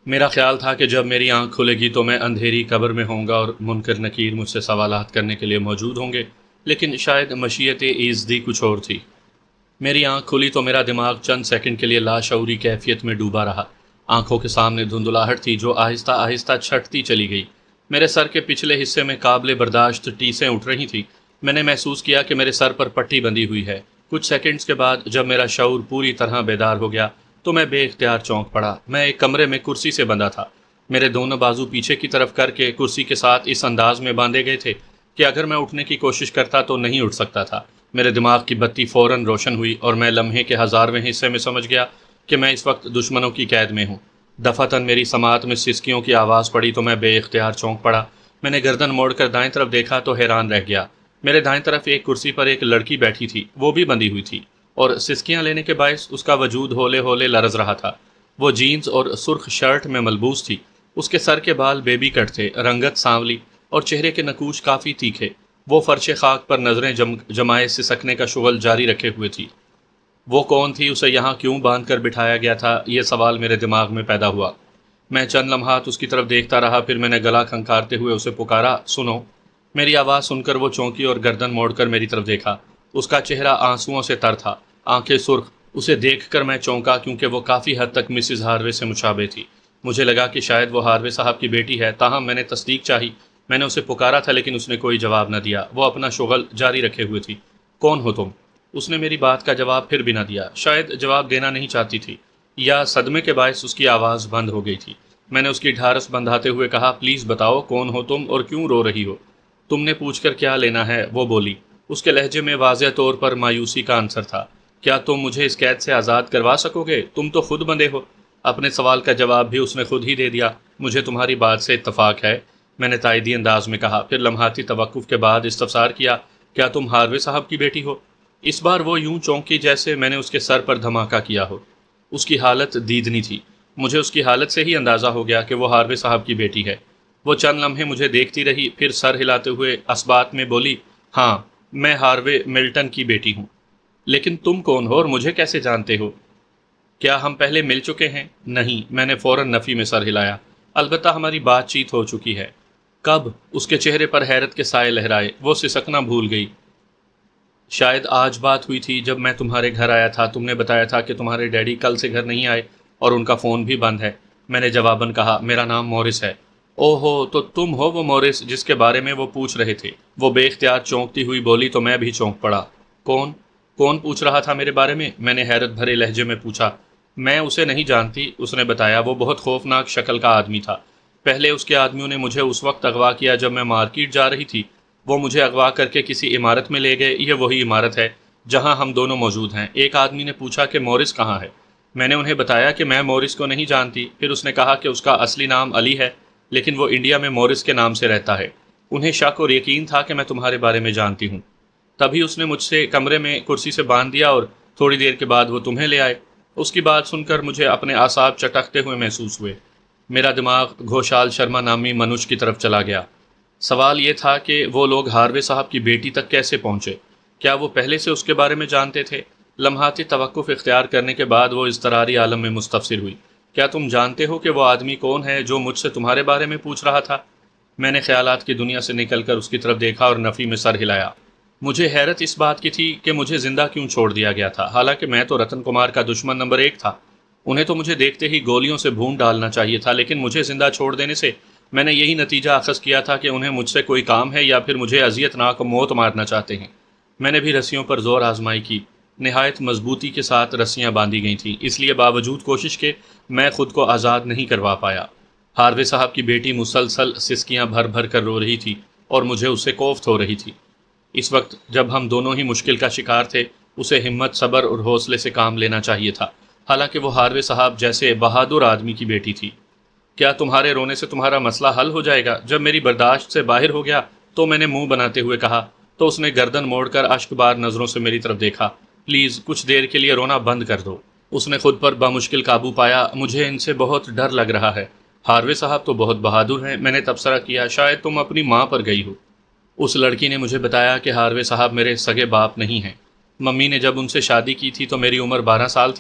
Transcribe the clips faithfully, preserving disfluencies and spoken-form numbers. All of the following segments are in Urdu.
میرا خیال تھا کہ جب میری آنکھ کھلے گی تو میں اندھیری قبر میں ہوں گا اور منکر نکیر مجھ سے سوالات کرنے کے لیے موجود ہوں گے، لیکن شاید مشیت ایزدی کچھ اور تھی۔ میری آنکھ کھلی تو میرا دماغ چند سیکنڈ کے لیے لاشعوری کیفیت میں ڈوبا رہا۔ آنکھوں کے سامنے دھندلاہٹ تھی جو آہستہ آہستہ چھٹتی چلی گئی۔ میرے سر کے پچھلے حصے میں قابل برداشت ٹیسیں اٹھ رہی تھیں۔ میں نے محسوس کیا کہ میرے سر پر پٹی بندھی ہوئی ہے۔ کچھ سیکنڈز کے بعد جب میرا شعور پوری طرح بیدار ہو گیا تو میں بے اختیار چونک پڑا۔ میں ایک کمرے میں کرسی سے بندھا تھا۔ میرے دونوں بازو پیچھے کی طرف کر کے کرسی کے ساتھ اس انداز میں باندھے گئے تھے کہ اگر میں اٹھنے کی کوشش کرتا تو نہیں اٹھ سکتا تھا۔ میرے دماغ کی بتی فوراً روشن ہوئی اور میں لمحے کے ہزارویں حصے میں سمجھ گیا کہ میں اس وقت دشمنوں کی قید میں ہوں۔ دفعتاً میری سماعت میں سسکیوں کی آواز پڑی تو میں بے اختیار چونک پڑا۔ میں نے گردن موڑ کر دائیں طرف دیکھا تو حیران رہ گیا۔ میرے دائیں طرف ایک کرسی پر ایک لڑکی بیٹھی تھی، وہ بھی بندھی ہوئی تھی، اور سسکیاں لینے کے باعث اس کا وجود ہولے ہولے لرز رہا تھا۔ وہ جینز اور سرخ شرٹ میں ملبوس تھی۔ اس کے سر کے بال بیبی کٹ تھے، رنگت سانولی، اور چہرے کے نقوش کافی تیکھے۔ وہ فرش خاک پر نظریں جم جمائے سسکنے کا شغل جاری رکھے ہوئے تھی۔ وہ کون تھی؟ اسے یہاں کیوں باندھ کر بٹھایا گیا تھا؟ یہ سوال میرے دماغ میں پیدا ہوا۔ میں چند لمحات اس کی طرف دیکھتا رہا، پھر میں نے گلا کھنکارتے ہوئے اسے پکارا، سنو۔ میری آواز سن کر وہ چونکی اور گردن موڑ کر میری طرف دیکھا۔ اس کا چہرہ آنسوؤں سے تر تھا، آنکھیں سرخ۔ اسے دیکھ کر میں چونکا کیونکہ وہ کافی حد تک مسز ہاروے سے مشابہ تھی۔ مجھے لگا کہ شاید وہ ہاروے صاحب کی بیٹی ہے، تاہم میں نے تصدیق چاہی۔ میں نے اسے پکارا تھا لیکن اس نے کوئی جواب نہ دیا۔ وہ اپنا شغل جاری رکھے ہوئے تھی۔ کون ہو تم؟ اس نے میری بات کا جواب پھر بھی نہ دیا۔ شاید جواب دینا نہیں چاہتی تھی یا صدمے کے باعث اس کی آواز بند ہو گئی تھی۔ میں نے اس کی ڈھارس بندھاتے ہوئے کہا، پلیز بتاؤ کون ہو تم اور کیوں رو رہی ہو؟ تم نے پوچھ کر کیا لینا ہے؟ وہ بولی۔ اس کے لہجے میں واضح طور پر مایوسی کا عنصر تھا۔ کیا تم مجھے اس قید سے آزاد کروا سکو گے؟ تم تو خود بندھے ہو۔ اپنے سوال کا جواب بھی اس نے خود ہی دے دیا۔ مجھے تمہاری بات سے اتفاق ہے، میں نے تائیدی انداز میں کہا۔ پھر لمحاتی توقف کے بعد استفسار کیا، کیا تم ہاروے صاحب کی بیٹی ہو؟ اس بار وہ یوں چونکی جیسے میں نے اس کے سر پر دھماکہ کیا ہو۔ اس کی حالت دیدنی تھی۔ مجھے اس کی حالت سے ہی اندازہ ہو گیا کہ وہ ہاروے صاحب کی بیٹی ہے۔ وہ چند لمحے مجھے دیکھتی رہی، پھر سر ہلاتے ہوئے اثبات میں بولی، ہاں میں ہاروے ملٹن کی بیٹی ہوں۔ لیکن تم کون ہو اور مجھے کیسے جانتے ہو؟ کیا ہم پہلے مل چکے ہیں؟ نہیں، میں نے فوراً نفی میں سر ہلایا۔ البتہ ہماری بات چیت ہو چکی ہے۔ کب؟ اس کے چہرے پر حیرت کے سائے لہرائے۔ وہ سسکنا بھول گئی۔ شاید آج بات ہوئی تھی جب میں تمہارے گھر آیا تھا۔ تم نے بتایا تھا کہ تمہارے ڈیڈی کل سے گھر نہیں آئے اور ان کا فون بھی بند ہے۔ میں نے جواباً کہا، میرا نام مورس ہے۔ او ہو، تو تم ہو وہ مورس جس کے بارے میں وہ پوچھ رہے تھے؟ وہ بے اختیار چونکتی ہوئی بولی تو میں بھی چونک پڑا۔ کون کون پوچھ رہا تھا میرے بارے میں؟ میں نے حیرت بھرے لہجے میں پوچھا۔ میں اسے نہیں جانتی، اس نے بتایا۔ وہ بہت خوفناک شکل کا آدمی تھا۔ پہلے اس کے آدمیوں نے مجھے اس وقت اغوا کیا جب میں مارکیٹ جا رہی تھی۔ وہ مجھے اغوا کر کے کسی عمارت میں لے گئے۔ یہ وہی عمارت ہے جہاں ہم دونوں موجود ہیں۔ ایک آدمی نے پوچھا کہ مورس کہاں ہے؟ میں نے انہیں بتایا کہ میں مورس کو نہیں جانتی۔ پھر اس نے کہا کہ اس کا اصلی نام علی ہے لیکن وہ انڈیا میں مورس کے نام سے رہتا ہے۔ انہیں شک اور یقین تھا کہ میں تمہارے بارے میں جانتی ہوں۔ تبھی اس نے مجھ سے کمرے میں کرسی سے باندھ دیا اور تھوڑی دیر کے بعد وہ تمہیں لے آئے۔ اس کی بات سن کر مجھے اپنے اعصاب چٹکتے ہوئے محسوس ہوئے۔ میرا دماغ گھوشال شرما نامی منوج کی طرف چلا گیا۔ سوال یہ تھا کہ وہ لوگ ہاروے صاحب کی بیٹی تک کیسے پہنچے؟ کیا وہ پہلے سے اس کے بارے میں جانتے تھے؟ لمحاتی توقف اختیار کرنے کے بعد وہ اضطراری عالم میں مستفسر ہوئی، کیا تم جانتے ہو کہ وہ آدمی کون ہے جو مجھ سے تمہارے بارے میں پوچھ رہا تھا؟ میں نے خیالات کی دنیا سے نکل کر اس کی طرف دیکھا اور نفی میں سر ہلایا۔ مجھے حیرت اس بات کی تھی کہ مجھے زندہ کیوں چھوڑ دیا گیا تھا، حالانکہ میں تو رتن کمار کا دشمن نمبر ایک تھا۔ انہیں تو مجھے دیکھتے ہی گولیوں سے بھون ڈالنا چاہیے تھا، لیکن مجھے زندہ چھوڑ دینے سے میں نے یہی نتیجہ اخذ کیا تھا کہ انہیں مجھ سے کوئی کام ہے یا پھر مجھے اذیت ناک موت مارنا چاہتے ہیں۔ میں نے بھی رسیوں پر زور آزمائی کی۔ نہایت مضبوطی کے ساتھ رسیاں باندھی گئی تھیں، اس لیے باوجود کوشش کے میں خود کو آزاد نہیں کروا پایا۔ ہاروے صاحب کی بیٹی مسلسل سسکیاں بھر بھر کر رو رہی تھی اور مجھے اس سے کوفت ہو رہی تھی۔ اس وقت جب ہم دونوں ہی مشکل کا شکار تھے، اسے ہمت، صبر اور حوصلے سے کام لینا چاہیے تھا، حالانکہ وہ ہاروے صاحب جیسے بہادر آدمی کی بیٹی تھی۔ کیا تمہارے رونے سے تمہارا مسئلہ حل ہو جائے گا؟ جب میری برداشت سے باہر ہو گیا تو میں نے منہ بناتے ہوئے کہا، تو اس نے گردن موڑ کر اشک بار نظروں سے میری طرف دیکھا۔ پلیز کچھ دیر کے لیے رونا بند کر دو۔ اس نے خود پر بامشکل قابو پایا۔ مجھے ان سے بہت ڈر لگ رہا ہے۔ ہاروے صاحب تو بہت بہادر ہیں، میں نے تبصرہ کیا۔ شاید تم اپنی ماں پر گئی ہو۔ اس لڑکی نے مجھے بتایا کہ ہاروے صاحب میرے سگے باپ نہیں ہیں۔ ممی نے جب ان سے شادی کی تھی تو میری عمر بارہ سال تھی۔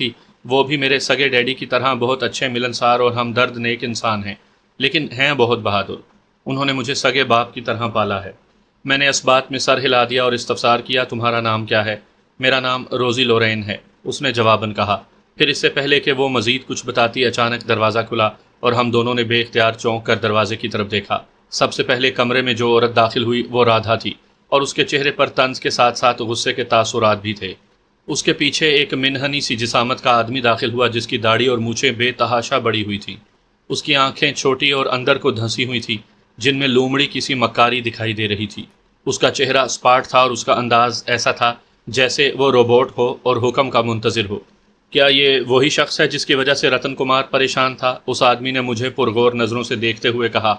وہ بھی میرے سگے ڈیڈی کی طرح بہت اچھے ملنسار اور ہمدرد نیک انسان ہیں، لیکن ہیں بہت بہادر۔ انہوں نے مجھے سگے باپ کی طرح پالا ہے۔ میں نے اس بات میں سر ہلا دیا اور استفسار کیا، تمہارا نام کیا ہے؟ میرا نام روزی لورین ہے، اس نے جواباً کہا۔ پھر اس سے پہلے کہ وہ مزید کچھ بتاتی اچانک دروازہ کھلا اور ہم دونوں نے بے اختیار چونک کر دروازے کی طرف دیکھا۔ سب سے پہلے کمرے میں جو عورت داخل ہوئی وہ رادھا تھی، اور اس کے چہرے پر طنز کے ساتھ ساتھ غصے کے تاثرات بھی تھے۔ اس کے پیچھے ایک منحنی سی جسامت کا آدمی داخل ہوا جس کی داڑھی اور مونچھیں بے تحاشا بڑی ہوئی تھیں۔ اس کی آنکھیں چھوٹی اور اندر کو دھنسی ہوئی تھی، جن میں لومڑی کسی مکاری دکھائی دے رہی تھی۔ اس کا چہرہ سپاٹ تھا اور اس کا انداز ایسا تھا جیسے وہ روبوٹ ہو اور حکم کا منتظر ہو۔ کیا یہ وہی شخص ہے جس کی وجہ سے رتن کمار پریشان تھا؟ اس آدمی نے مجھے پرغور نظروں سے دیکھتے ہوئے کہا۔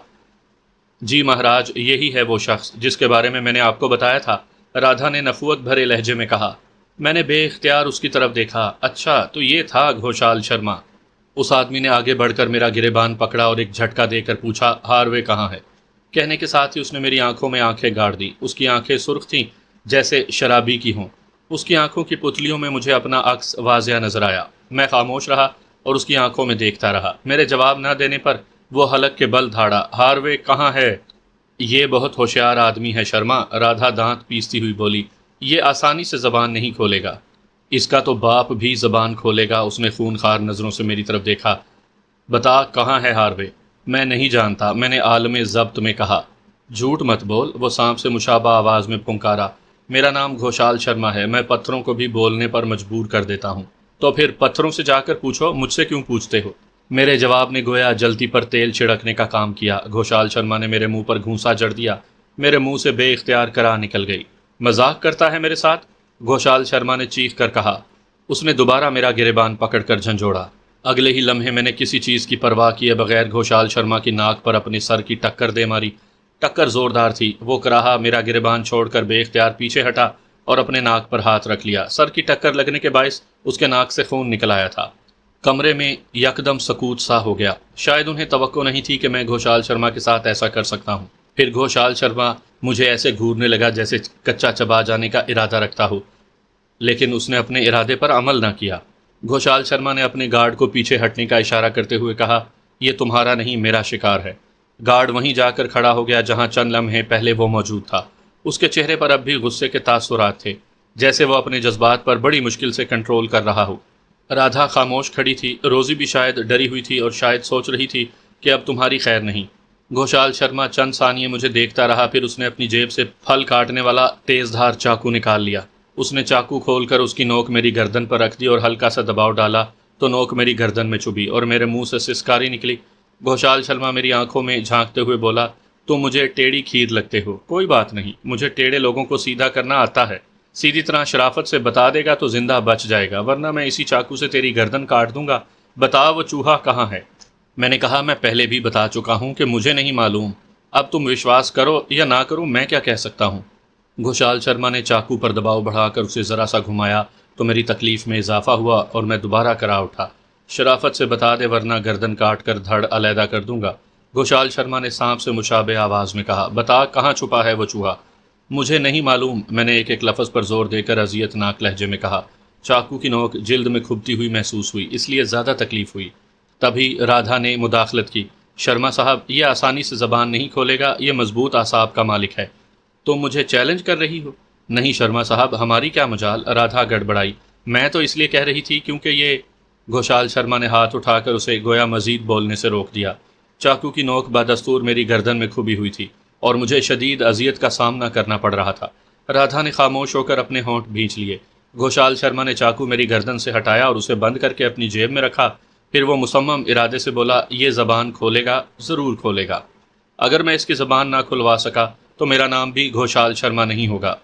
جی مہاراج، یہی ہے وہ شخص جس کے بارے میں میں نے آپ کو بتایا تھا، رادھا نے نفوت بھرے لہجے میں کہا۔ میں نے بے اختیار اس کی طرف دیکھا۔ اچھا تو یہ تھا گھوشال شرما۔ اس آدمی نے آگے بڑھ کر میرا گریبان پکڑا اور ایک جھٹکا دے کر پوچھا، ہاروے کہاں ہے؟ کہنے کے ساتھ ہی اس نے میری آنکھوں میں آنکھیں گاڑ دی۔ اس کی آنکھیں سرخ تھیں جیسے شرابی کی ہوں۔ اس کی آنکھوں کی پتلیوں میں مجھے اپنا عکس واضح نظر آیا۔ میں خاموش رہا اور اس کی آنکھوں میں دیکھتا رہا۔ میرے جواب نہ دینے پر وہ حلق کے بل دھاڑا، ہاروے کہاں ہے؟ یہ بہت ہوشیار آدمی ہے شرما، رادھا دانت پیستی ہوئی بولی۔ یہ آسانی سے زبان نہیں کھولے گا۔ اس کا تو باپ بھی زبان کھولے گا۔ اس نے خونخوار نظروں سے میری طرف دیکھا۔ بتا کہاں ہے ہاروے؟ میں نہیں جانتا، میں نے عالم ضبط میں کہا۔ جھوٹ مت بول، وہ سانپ سے مشابہ آواز میں پنکارا۔ میرا نام گھوشال شرما ہے، میں پتھروں کو بھی بولنے پر مجبور کر دیتا ہوں۔ تو پھر پتھروں سے جا کر پوچھو، مجھ سے کیوں پوچھتے ہو؟ میرے جواب نے گویا جلتی پر تیل چھڑکنے کا کام کیا۔ گھوشال شرما نے میرے منہ پر گھونسا جڑ دیا۔ میرے منہ سے بے اختیار کرا نکل گئی۔ مذاق کرتا ہے میرے ساتھ؟ گھوشال شرما نے چیخ کر کہا۔ اس نے دوبارہ میرا گریبان پکڑ کر جھنجھوڑا۔ اگلے ہی لمحے میں نے کسی چیز کی پرواہ کیے بغیر گھوشال شرما کی ناک پر اپنے سر کی ٹکر دے ماری۔ ٹکر زوردار تھی۔ وہ کراہا میرا گریبان چھوڑ کر بے اختیار پیچھے ہٹا اور اپنے ناک پر ہاتھ رکھ لیا۔ سر کی ٹکر لگنے کے باعث اس کے ناک سے خون نکل آیا تھا۔ کمرے میں یکدم سکوت سا ہو گیا۔ شاید انہیں توقع نہیں تھی کہ میں گھوشال شرما کے ساتھ ایسا کر سکتا ہوں۔ پھر گھوشال شرما مجھے ایسے گھورنے لگا جیسے کچا چبا جانے کا ارادہ رکھتا ہو، لیکن اس نے اپنے ارادے پر عمل نہ کیا۔ گھوشال شرما نے اپنے گارڈ کو پیچھے ہٹنے کا اشارہ کرتے ہوئے کہا، یہ تمہارا نہیں میرا شکار ہے۔ گارڈ وہیں جا کر کھڑا ہو گیا جہاں چند لمحے پہلے وہ موجود تھا۔ اس کے چہرے پر اب بھی غصے کے تاثرات تھے، جیسے وہ اپنے جذبات پر بڑی مشکل سے کنٹرول کر رہا ہو۔ رادھا خاموش کھڑی تھی، روزی بھی شاید ڈری ہوئی تھی اور شاید سوچ رہی تھی کہ اب تمہاری خیر نہیں۔ گھوشال شرما چند ثانیے مجھے دیکھتا رہا، پھر اس نے اپنی جیب سے پھل کاٹنے والا تیز دھار چاقو نکال لیا۔ اس نے چاقو کھول کر اس کی نوک میری گردن پر رکھ دی اور ہلکا سا دباؤ ڈالا تو نوک میری گردن میں چبھی اور میرے منہ سے سسکاری نکلی۔ گھوشال شرما میری آنکھوں میں جھانکتے ہوئے بولا، تم مجھے ٹیڑھی کھیر لگتے ہو۔ کوئی بات نہیں، مجھے ٹیڑھے لوگوں کو سیدھا کرنا آتا ہے۔ سیدھی طرح شرافت سے بتا دے گا تو زندہ بچ جائے گا، ورنہ میں اسی چاقو سے تیری گردن کاٹ دوں گا۔ بتا وہ چوہا کہاں ہے؟ میں نے کہا، میں پہلے بھی بتا چکا ہوں کہ مجھے نہیں معلوم۔ اب تم وشواس کرو یا نہ کرو، میں کیا کہہ سکتا ہوں؟ گھوشال شرما نے چاقو پر دباؤ بڑھا کر اسے ذرا سا گھمایا تو میری تکلیف میں اضافہ ہوا اور میں دوبارہ کرا اٹھا، شرافت سے بتا دے ورنہ گردن کاٹ کر دھڑ علیحدہ کر دوں گا۔ گھوشال شرما نے سانپ سے مشابہ آواز میں کہا، بتا کہاں چھپا ہے وہ چوہا؟ مجھے نہیں معلوم، میں نے ایک ایک لفظ پر زور دے کر اذیت ناک لہجے میں کہا۔ چاقو کی نوک جلد میں کھبتی ہوئی محسوس ہوئی، اس لیے زیادہ تکلیف ہوئی۔ تبھی رادھا نے مداخلت کی، شرما صاحب یہ آسانی سے زبان نہیں کھولے گا، یہ مضبوط اعصاب کا مالک ہے۔ تم مجھے چیلنج کر رہی ہو؟ نہیں شرما صاحب، ہماری کیا مجال، رادھا گڑبڑائی۔ میں تو اس لیے کہہ رہی تھی کیونکہ یہ… گھوشال شرما نے ہاتھ اٹھا کر اسے گویا مزید بولنے سے روک دیا۔ چاقو کی نوک بدستور میری گردن میں کھبی ہوئی تھی اور مجھے شدید اذیت کا سامنا کرنا پڑ رہا تھا۔ رادھا نے خاموش ہو کر اپنے ہونٹ بھینچ لیے۔ گھوشال شرما نے چاقو میری گردن سے ہٹایا اور اسے بند کر کے اپنی جیب میں رکھا۔ پھر وہ مصمم ارادے سے بولا، یہ زبان کھولے گا، ضرور کھولے گا۔ اگر میں اس کی زبان نہ کھلوا سکا تو میرا نام بھی گھوشال شرما نہیں ہوگا۔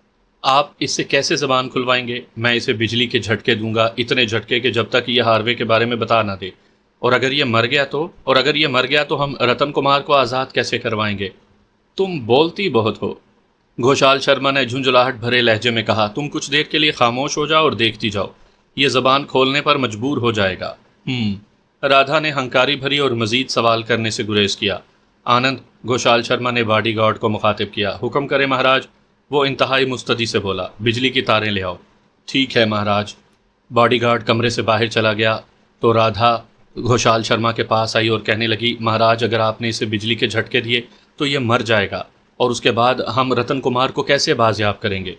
آپ اس سے کیسے زبان کھلوائیں گے؟ میں اسے بجلی کے جھٹکے دوں گا، اتنے جھٹکے کہ جب تک یہ ہاروے کے بارے میں بتا نہ دے۔ اور اگر یہ مر گیا تو اور اگر یہ مر گیا تو ہم رتن کمار کو آزاد کیسے کروائیں گے؟ تم بولتی بہت ہو، گھوشال شرما نے جھنجھلاہٹ بھرے لہجے میں کہا۔ تم کچھ دیر کے لیے خاموش ہو جاؤ اور دیکھتی جاؤ، یہ زبان کھولنے پر مجبور ہو جائے گا۔ ہم رادھا نے ہنکاری بھری اور مزید سوال کرنے سے گریز کیا۔ آنند، گھوشال شرما نے باڈی گارڈ کو مخاطب کیا، حکم کرے مہاراج۔ وہ انتہائی مستدی سے بولا، بجلی کی تاریں لے آؤ۔ ٹھیک ہے مہاراج۔ باڈی گارڈ کمرے سے باہر چلا گیا تو رادھا گھوشال شرما کے پاس آئی اور کہنے لگی، مہاراج اگر آپ نے اسے بجلی کے جھٹکے دیے تو یہ مر جائے گا، اور اس کے بعد ہم رتن کمار کو کیسے بازیاب کریں گے؟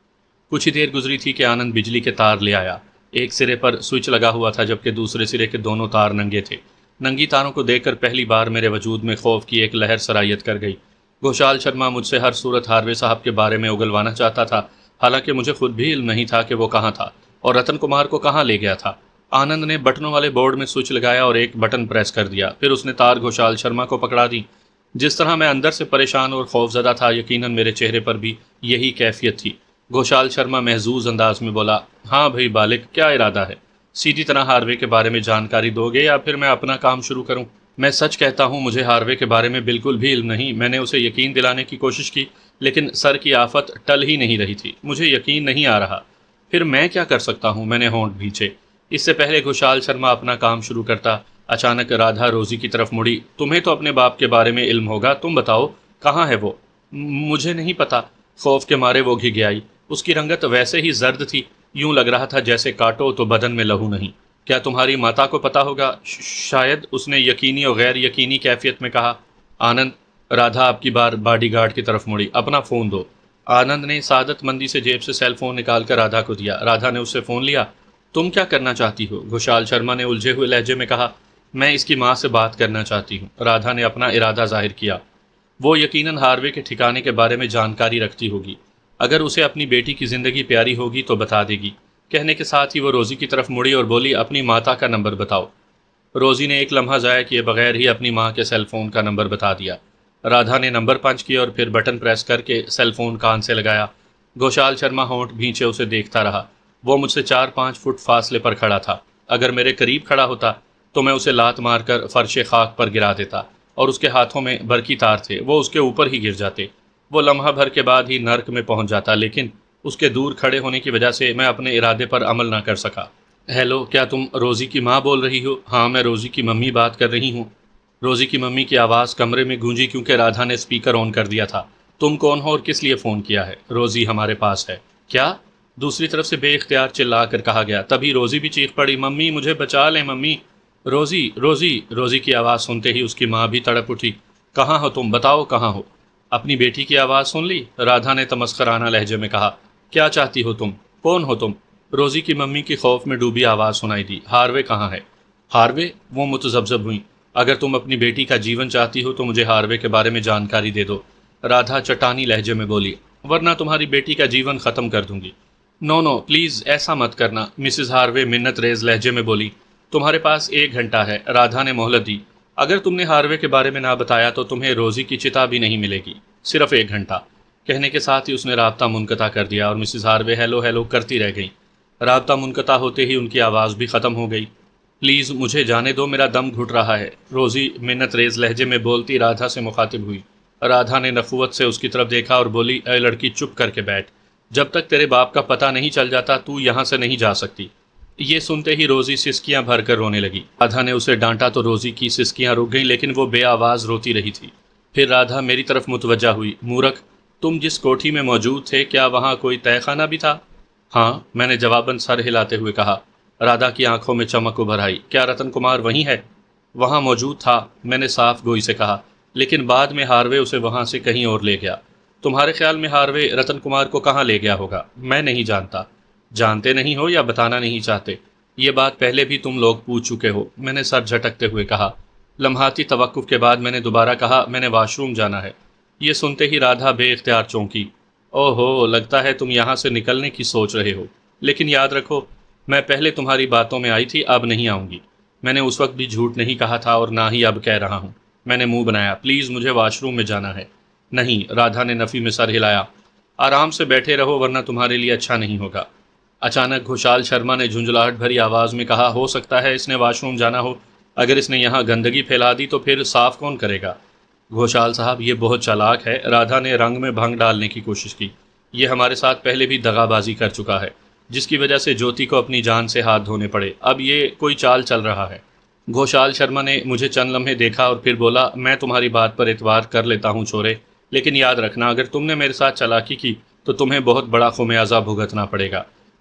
کچھ ہی دیر گزری تھی کہ آنند بجلی کے تار لے آیا۔ ایک سرے پر سوئچ لگا ہوا تھا جبکہ دوسرے سرے کے دونوں تار ننگے تھے۔ ننگی تاروں کو دیکھ کر پہلی بار میرے وجود میں خوف کی ایک لہر سرایت کر گئی۔ گھوشال شرما مجھ سے ہر صورت ہاروے صاحب کے بارے میں اگلوانا چاہتا تھا، حالانکہ مجھے خود بھی علم نہیں تھا کہ وہ کہاں تھا اور رتن کمار کو کہاں لے گیا تھا۔ آنند نے بٹنوں والے بورڈ میں سوئچ لگایا اور ایک بٹن پریس کر دیا، پھر اس نے تار گھوشال شرما کو پکڑا دی۔ جس طرح میں اندر سے پریشان اور خوفزدہ تھا، یقیناً میرے چہرے پر بھی یہی کیفیت تھی۔ گھوشال شرما محظوظ انداز میں بولا، ہاں بھائی بالک، کیا ارادہ ہے؟ سیدھی طرح ہاروے کے بارے میں جانکاری دو گے یا پھر میں اپنا کام شروع کروں؟ میں سچ کہتا ہوں، مجھے ہاروے کے بارے میں بالکل بھی علم نہیں۔ میں نے اسے یقین دلانے کی کوشش کی لیکن سر کی آفت ٹل ہی نہیں رہی تھی۔ مجھے یقین نہیں آ رہا۔ پھر میں کیا کر سکتا ہوں؟ میں نے ہونٹ بھینچے۔ اس سے پہلے گھوشال شرما اپنا کام شروع کرتا، اچانک رادھا روزی کی طرف مڑی۔ تمہیں تو اپنے باپ کے بارے میں علم ہوگا، تم بتاؤ کہاں ہے وہ؟ مجھے نہیں پتا۔ خوف کے مارے وہ گھگ آئی۔ اس کی رنگت ویسے ہی زرد تھی، یوں لگ رہا تھا جیسے کاٹو تو بدن میں لہو نہیں۔ کیا تمہاری ماتا کو پتا ہوگا؟ شاید، اس نے یقینی اور غیر یقینی کیفیت میں کہا۔ آنند، رادھا آپ کی بار باڈی گارڈ کی طرف مڑی، اپنا فون دو۔ آنند نے سعادت مندی سے جیب سے سیل فون نکال کر رادھا کو دیا۔ رادھا نے اس سے فون لیا۔ تم کیا کرنا چاہتی ہو؟ گھوشال شرما نے الجھے ہوئے لہجے میں کہا۔ میں اس کی ماں سے بات کرنا چاہتی ہوں۔ رادھا نے اپنا ارادہ ظاہر کیا۔ وہ یقیناً ہاروے کے ٹھکانے کے بارے میں جانکاری رکھتی ہوگی۔ اگر اسے اپنی بیٹی کی زندگی پیاری ہوگی تو بتا دے گی۔ کہنے کے ساتھ ہی وہ روزی کی طرف مڑی اور بولی، اپنی ماتا کا نمبر بتاؤ۔ روزی نے ایک لمحہ ضائع کیے بغیر ہی اپنی ماں کے سیل فون کا نمبر بتا دیا۔ رادھا نے نمبر پنچ کیا اور پھر بٹن پریس کر کے سیل فون کان سے لگایا۔ گھوشال شرما ہونٹ بھینچے اسے دیکھتا رہا۔ وہ مجھ سے چار پانچ فٹ فاصلے پر کھڑا تھا۔ اگر میرے قریب کھڑا ہوتا تو میں اسے لات مار کر فرش خاک پر گرا دیتا، اور اس کے ہاتھوں میں برقی تار تھے، وہ اس کے اوپر ہی گر جاتے۔ وہ لمحہ بھر کے بعد ہی نرک میں پہنچ جاتا، لیکن اس کے دور کھڑے ہونے کی وجہ سے میں اپنے ارادے پر عمل نہ کر سکا۔ ہیلو، کیا تم روزی کی ماں بول رہی ہو؟ ہاں، میں روزی کی ممی بات کر رہی ہوں۔ روزی کی ممی کی آواز کمرے میں گونجی کیونکہ رادھا نے اسپیکر آن کر دیا تھا۔ تم کون ہو اور کس لیے فون کیا ہے؟ روزی ہمارے پاس ہے۔ کیا؟ دوسری طرف سے بے اختیار چلا کر کہا گیا۔ تبھی روزی بھی چیخ پڑی، ممی مجھے بچا لیں ممی۔ روزی روزی روزی کی آواز سنتے ہی اس کی ماں بھی تڑپ اٹھی۔ کہاں ہو تم؟ بتاؤ کہاں ہو؟ اپنی بیٹی کی آواز سن لی؟ رادھا نے تمسخرانہ لہجے میں کہا۔ کیا چاہتی ہو تم؟ کون ہو تم؟ روزی کی ممی کی خوف میں ڈوبی آواز سنائی دی۔ ہاروے کہاں ہے؟ ہاروے؟ وہ متذبذب ہوئی۔ اگر تم اپنی بیٹی کا جیون چاہتی ہو تو مجھے ہاروے کے بارے میں جانکاری دے دو، رادھا چٹانی لہجے میں بولی، ورنہ تمہاری بیٹی کا جیون ختم کر دوں گی۔ نو نو پلیز ایسا مت کرنا، مسز ہاروے منت ریز لہجے میں بولی۔ تمہارے پاس ایک گھنٹہ ہے، رادھا نے مہلت دی۔ اگر تم نے ہاروے کے بارے میں نہ بتایا تو تمہیں روزی کی چتا بھی نہیں ملے گی، صرف ایک گھنٹہ۔ کہنے کے ساتھ ہی اس نے رابطہ منقطع کر دیا اور مسز ہاروے ہیلو ہیلو کرتی رہ گئیں۔ رابطہ منقطع ہوتے ہی ان کی آواز بھی ختم ہو گئی۔ پلیز مجھے جانے دو، میرا دم گھٹ رہا ہے، روزی منت ریز لہجے میں بولتی رادھا سے مخاطب ہوئی۔ رادھا نے نخوت سے اس کی طرف دیکھا اور بولی، اے لڑکی چپ کر کے بیٹھ، جب تک تیرے باپ کا پتہ نہیں چل جاتا تو یہاں سے نہیں جا سکتی۔ یہ سنتے ہی روزی سسکیاں بھر کر رونے لگی۔ رادھا نے اسے ڈانٹا تو روزی کی سسکیاں رک گئیں، لیکن وہ بے آواز روتی رہی تھی۔ پھر رادھا میری طرف متوجہ ہوئی۔ مورکھ، تم جس کوٹھی میں موجود تھے کیا وہاں کوئی تہہ خانہ بھی تھا؟ ہاں، میں نے جواباً سر ہلاتے ہوئے کہا۔ رادھا کی آنکھوں میں چمک ابھر آئی۔ کیا رتن کمار وہیں ہے؟ وہاں موجود تھا، میں نے صاف گوئی سے کہا، لیکن بعد میں ہاروے اسے وہاں سے کہیں اور لے گیا۔ تمہارے خیال میں ہاروے رتن کمار کو کہاں لے گیا ہوگا؟ میں نہیں جانتا۔ جانتے نہیں ہو یا بتانا نہیں چاہتے؟ یہ بات پہلے بھی تم لوگ پوچھ چکے ہو، میں نے سر جھٹکتے ہوئے کہا۔ لمحاتی توقف کے بعد میں نے دوبارہ کہا، میں نے واش روم جانا ہے۔ یہ سنتے ہی رادھا بے اختیار چونکی۔ او ہو، لگتا ہے تم یہاں سے نکلنے کی سوچ رہے ہو، لیکن یاد رکھو میں پہلے تمہاری باتوں میں آئی تھی، اب نہیں آؤں گی۔ میں نے اس وقت بھی جھوٹ نہیں کہا تھا اور نہ ہی اب کہہ رہا ہوں۔ میں نے منہ بنایا۔ پلیز مجھے واش روم میں جانا ہے۔ نہیں، رادھا نے نفی میں سر ہلایا۔ آرام سے بیٹھے رہو ورنہ تمہارے لیے اچھا نہیں ہوگا۔ اچانک گھوشال شرما نے جھنجھلاہٹ بھری آواز میں کہا، ہو سکتا ہے اس نے واش روم جانا ہو، اگر اس نے یہاں گندگی پھیلا دی تو پھر صاف کون کرے گا؟ گھوشال صاحب یہ بہت چالاک ہے، رادھا نے رنگ میں بھنگ ڈالنے کی کوشش کی۔ یہ ہمارے ساتھ پہلے بھی دغا بازی کر چکا ہے، جس کی وجہ سے جوتی کو اپنی جان سے ہاتھ دھونے پڑے، اب یہ کوئی چال چل رہا ہے۔ گھوشال شرما نے مجھے چند لمحے دیکھا اور پھر بولا، میں تمہاری بات پر اعتبار کر لیتا ہوں چھورے، لیکن یاد رکھنا اگر تم نے میرے ساتھ چالاکی کی تو تمہیں بہت بڑا خمیازہ بھگتنا پڑے گا۔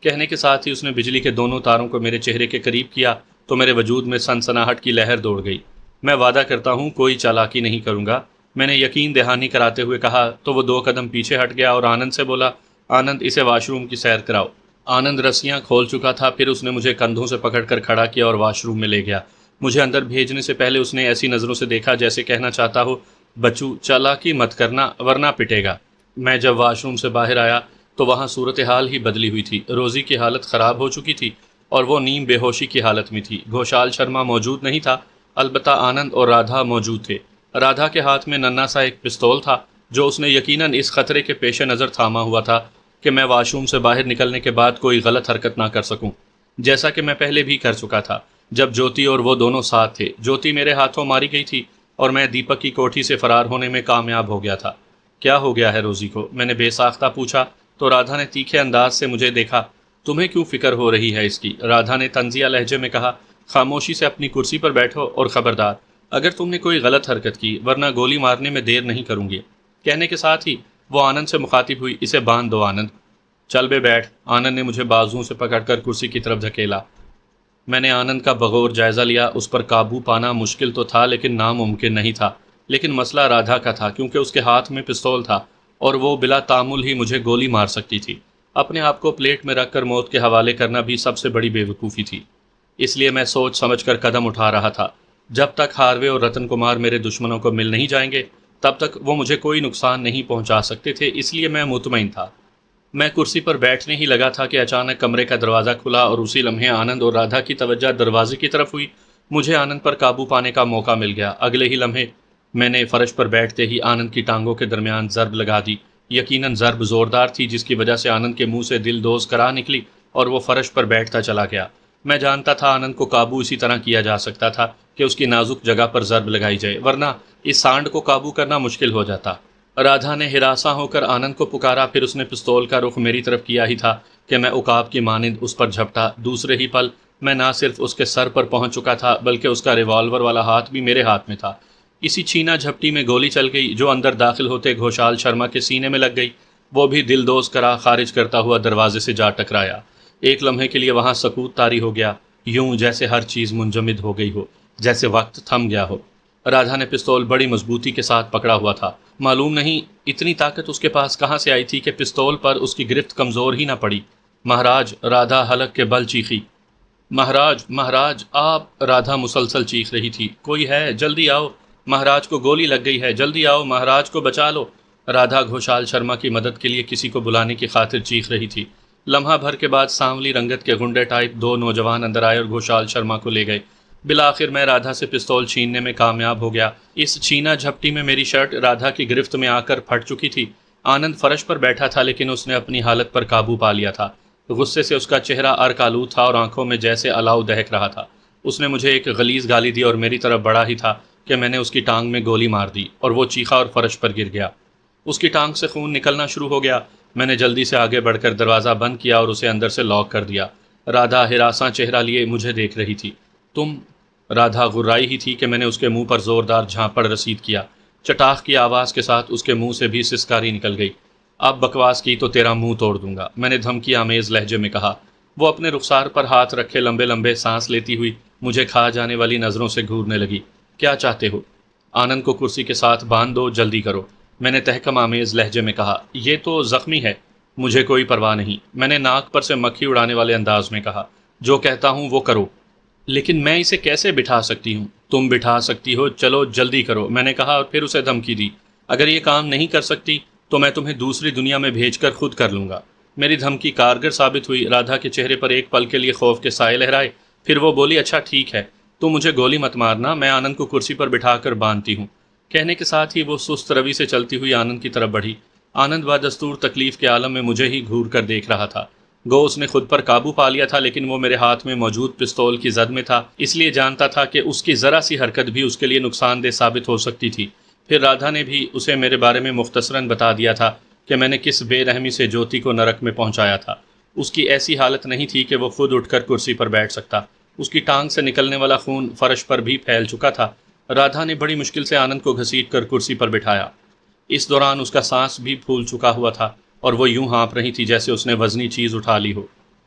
کہنے کے ساتھ ہی اس نے بجلی کے دونوں تاروں کو میرے چہرے کے قریب کیا تو میرے وجود میں سنسناہٹ کی لہر دوڑ گئی۔ میں وعدہ کرتا ہوں کوئی چالاکی نہیں کروں گا، میں نے یقین دہانی کراتے ہوئے کہا تو وہ دو قدم پیچھے ہٹ گیا اور آنند سے بولا، آنند اسے واش روم کی سیر کراؤ۔ آنند رسیاں کھول چکا تھا، پھر اس نے مجھے کندھوں سے پکڑ کر کھڑا کیا اور واش روم میں لے گیا۔ مجھے اندر بھیجنے سے پہلے اس نے ایسی نظروں سے دیکھا جیسے کہنا چاہتا ہو، بچو چالاکی مت کرنا ورنہ پٹے گا۔ میں جب واش روم سے باہر آیا تو وہاں صورتحال ہی بدلی ہوئی تھی۔ روزی کی حالت خراب ہو چکی تھی اور وہ نیم بے ہوشی کی حالت میں تھی۔ گھوشال شرما موجود نہیں تھا، البتہ آنند اور رادھا موجود تھے۔ رادھا کے ہاتھ میں ننھا سا ایک پستول تھا جو اس نے یقیناً اس خطرے کے پیش نظر تھاما ہوا تھا کہ میں واش روم سے باہر نکلنے کے بعد کوئی غلط حرکت نہ کر سکوں، جیسا کہ میں پہلے بھی کر چکا تھا جب جوتی اور وہ دونوں ساتھ تھے۔ جوتی میرے ہاتھوں ماری گئی تھی اور میں دیپک کی کوٹھی سے فرار ہونے میں کامیاب ہو گیا تھا۔ کیا ہو گیا ہے روزی کو؟ میں نے بے ساختہ پوچھا تو رادھا نے تیکھے انداز سے مجھے دیکھا۔ تمہیں کیوں فکر ہو رہی ہے اس کی؟ رادھا نے طنزیہ لہجے میں کہا۔ خاموشی سے اپنی کرسی پر بیٹھو اور خبردار اگر تم نے کوئی غلط حرکت کی ورنہ گولی مارنے میں دیر نہیں کروں گی۔ کہنے کے ساتھ ہی وہ آنند سے مخاطب ہوئی، اسے باندھ دو آنند۔ چل بے بیٹھ۔ آنند نے مجھے بازوؤں سے پکڑ کر کرسی کی طرف دھکیلا۔ میں نے آنند کا بغور جائزہ لیا۔ اس پر قابو پانا مشکل تو تھا لیکن ناممکن نہیں تھا۔ لیکن مسئلہ رادھا کا تھا کیونکہ اس کے ہاتھ میں پستول تھا اور وہ بلا تعامل ہی مجھے گولی مار سکتی تھی۔ اپنے آپ کو پلیٹ میں رکھ کر موت کے حوالے کرنا بھی سب سے بڑی بے وقوفی تھی، اس لیے میں سوچ سمجھ کر قدم اٹھا رہا تھا۔ جب تک ہاروے اور رتن کمار میرے دشمنوں کو مل نہیں جائیں گے تب تک وہ مجھے کوئی نقصان نہیں پہنچا سکتے تھے، اس لیے میں مطمئن تھا۔ میں کرسی پر بیٹھنے ہی لگا تھا کہ اچانک کمرے کا دروازہ کھلا اور اسی لمحے آنند اور رادھا کی توجہ دروازے کی طرف ہوئی۔ مجھے آنند پر قابو پانے کا موقع مل گیا۔ اگلے ہی لمحے میں نے فرش پر بیٹھتے ہی آنند کی ٹانگوں کے درمیان ضرب لگا دی۔ یقیناً ضرب زوردار تھی جس کی وجہ سے آنند کے منہ سے دل دوز کرا نکلی اور وہ فرش پر بیٹھتا چلا گیا۔ میں جانتا تھا آنند کو قابو اسی طرح کیا جا سکتا تھا کہ اس کی نازک جگہ پر ضرب لگائی جائے، ورنہ اس سانڈ کو قابو کرنا مشکل ہو جاتا۔ رادھا نے ہراساں ہو کر آنند کو پکارا، پھر اس نے پستول کا رخ میری طرف کیا ہی تھا کہ میں عقاب کی مانند اس پر جھپٹا۔ دوسرے ہی پل میں نہ صرف اس کے سر پر پہنچ چکا تھا بلکہ اس کا ریوالور والا ہاتھ بھی میرے ہاتھ میں تھا۔ اسی چھینا جھپٹی میں گولی چل گئی جو اندر داخل ہوتے گھوشال شرما کے سینے میں لگ گئی۔ وہ بھی دل دوز کرا خارج کرتا ہوا دروازے سے جا ٹکرایا۔ ایک لمحے کے لیے وہاں سکوت طاری ہو گیا، یوں جیسے ہر چیز منجمد ہو گئی ہو، جیسے وقت تھم گیا ہو۔ رادھا نے پستول بڑی مضبوطی کے ساتھ پکڑا ہوا تھا۔ معلوم نہیں اتنی طاقت اس کے پاس کہاں سے آئی تھی کہ پستول پر اس کی گرفت کمزور ہی نہ پڑی۔ مہاراج، رادھا حلق کے بل چیخی۔ مہاراج، مہاراج آپ! رادھا مسلسل چیخ رہی تھی، کوئی ہے؟ جلدی آؤ، مہاراج کو گولی لگ گئی ہے، جلدی آؤ، مہاراج کو بچا لو۔ رادھا گھوشال شرما کی مدد کے لیے کسی کو بلانے کی خاطر چیخ رہی تھی۔ لمحہ بھر کے بعد سانولی رنگت کے غنڈے ٹائپ دو نوجوان اندر آئے اور گھوشال شرما کو لے گئے۔ بالآخر میں رادھا سے پستول چھیننے میں کامیاب ہو گیا۔ اس چھینا جھپٹی میں میری شرٹ رادھا کی گرفت میں آ کر پھٹ چکی تھی۔ آنند فرش پر بیٹھا تھا لیکن اس نے اپنی حالت پر قابو پا لیا تھا۔ غصے سے اس کا چہرہ ارک آلود تھا اور آنکھوں میں جیسے الاؤ دہک رہا تھا۔ اس نے مجھے ایک غلیظ گالی دی اور میری طرف بڑھا ہی تھا کہ میں نے اس کی ٹانگ میں گولی مار دی اور وہ چیخا اور فرش پر گر گیا۔ اس کی ٹانگ سے خون نکلنا شروع ہو گیا۔ میں نے جلدی سے آگے بڑھ کر دروازہ بند کیا اور اسے اندر سے لاک کر دیا۔ رادھا ہراساں چہرہ لیے مجھے دیکھ رہی تھی۔ تم؟ رادھا غرائی ہی تھی کہ میں نے اس کے منہ پر زوردار جھانپڑ رسید کیا۔ چٹاخ کی آواز کے ساتھ اس کے منہ سے بھی سسکاری نکل گئی۔ اب بکواس کی تو تیرا منہ توڑ دوں گا، میں نے دھمکی آمیز لہجے میں کہا۔ وہ اپنے رخسار پر ہاتھ رکھے لمبے لمبے سانس لیتی ہوئی مجھے کھا جانے والی نظروں سے گھورنے لگی۔ کیا چاہتے ہو؟ آنند کو کرسی کے ساتھ باندھ دو، جلدی کرو، میں نے تحکم آمیز لہجے میں کہا۔ یہ تو زخمی ہے۔ مجھے کوئی پرواہ نہیں، میں نے ناک پر سے مکھی اڑانے والے انداز میں کہا۔ جو کہتا ہوں وہ کرو۔ لیکن میں اسے کیسے بٹھا سکتی ہوں؟ تم بٹھا سکتی ہو، چلو جلدی کرو، میں نے کہا اور پھر اسے دھمکی دی۔ اگر یہ کام نہیں کر سکتی تو میں تمہیں دوسری دنیا میں بھیج کر خود کر لوں گا۔ میری دھمکی کارگر ثابت ہوئی۔ رادھا کے چہرے پر ایک پل کے لیے خوف کے سائے لہرائے، پھر وہ بولی، اچھا ٹھیک ہے، تم مجھے گولی مت مارنا، میں آنند کو کرسی پر بٹھا کر باندھتی ہوں۔ کہنے کے ساتھ ہی وہ سست روی سے چلتی ہوئی آنند کی طرف بڑھی۔ آنند بدستور تکلیف کے عالم میں مجھے ہی گھور کر دیکھ رہا تھا۔ گو اس نے خود پر قابو پا لیا تھا لیکن وہ میرے ہاتھ میں موجود پستول کی زد میں تھا، اس لیے جانتا تھا کہ اس کی ذرا سی حرکت بھی اس کے لیے نقصان دہ ثابت ہو سکتی تھی۔ پھر رادھا نے بھی اسے میرے بارے میں مختصراً بتا دیا تھا کہ میں نے کس بے رحمی سے جوتی کو نرک میں پہنچایا تھا۔ اس کی ایسی حالت نہیں تھی کہ وہ خود اٹھ کر کرسی پر بیٹھ سکتا۔ اس کی ٹانگ سے نکلنے والا خون فرش پر بھی پھیل چکا تھا۔ رادھا نے بڑی مشکل سے آنند کو گھسیٹ کر کرسی پر بٹھایا۔ اس دوران اس کا سانس بھی پھول چکا ہوا تھا اور وہ یوں ہانپ رہی تھی جیسے اس نے وزنی چیز اٹھا لی ہو۔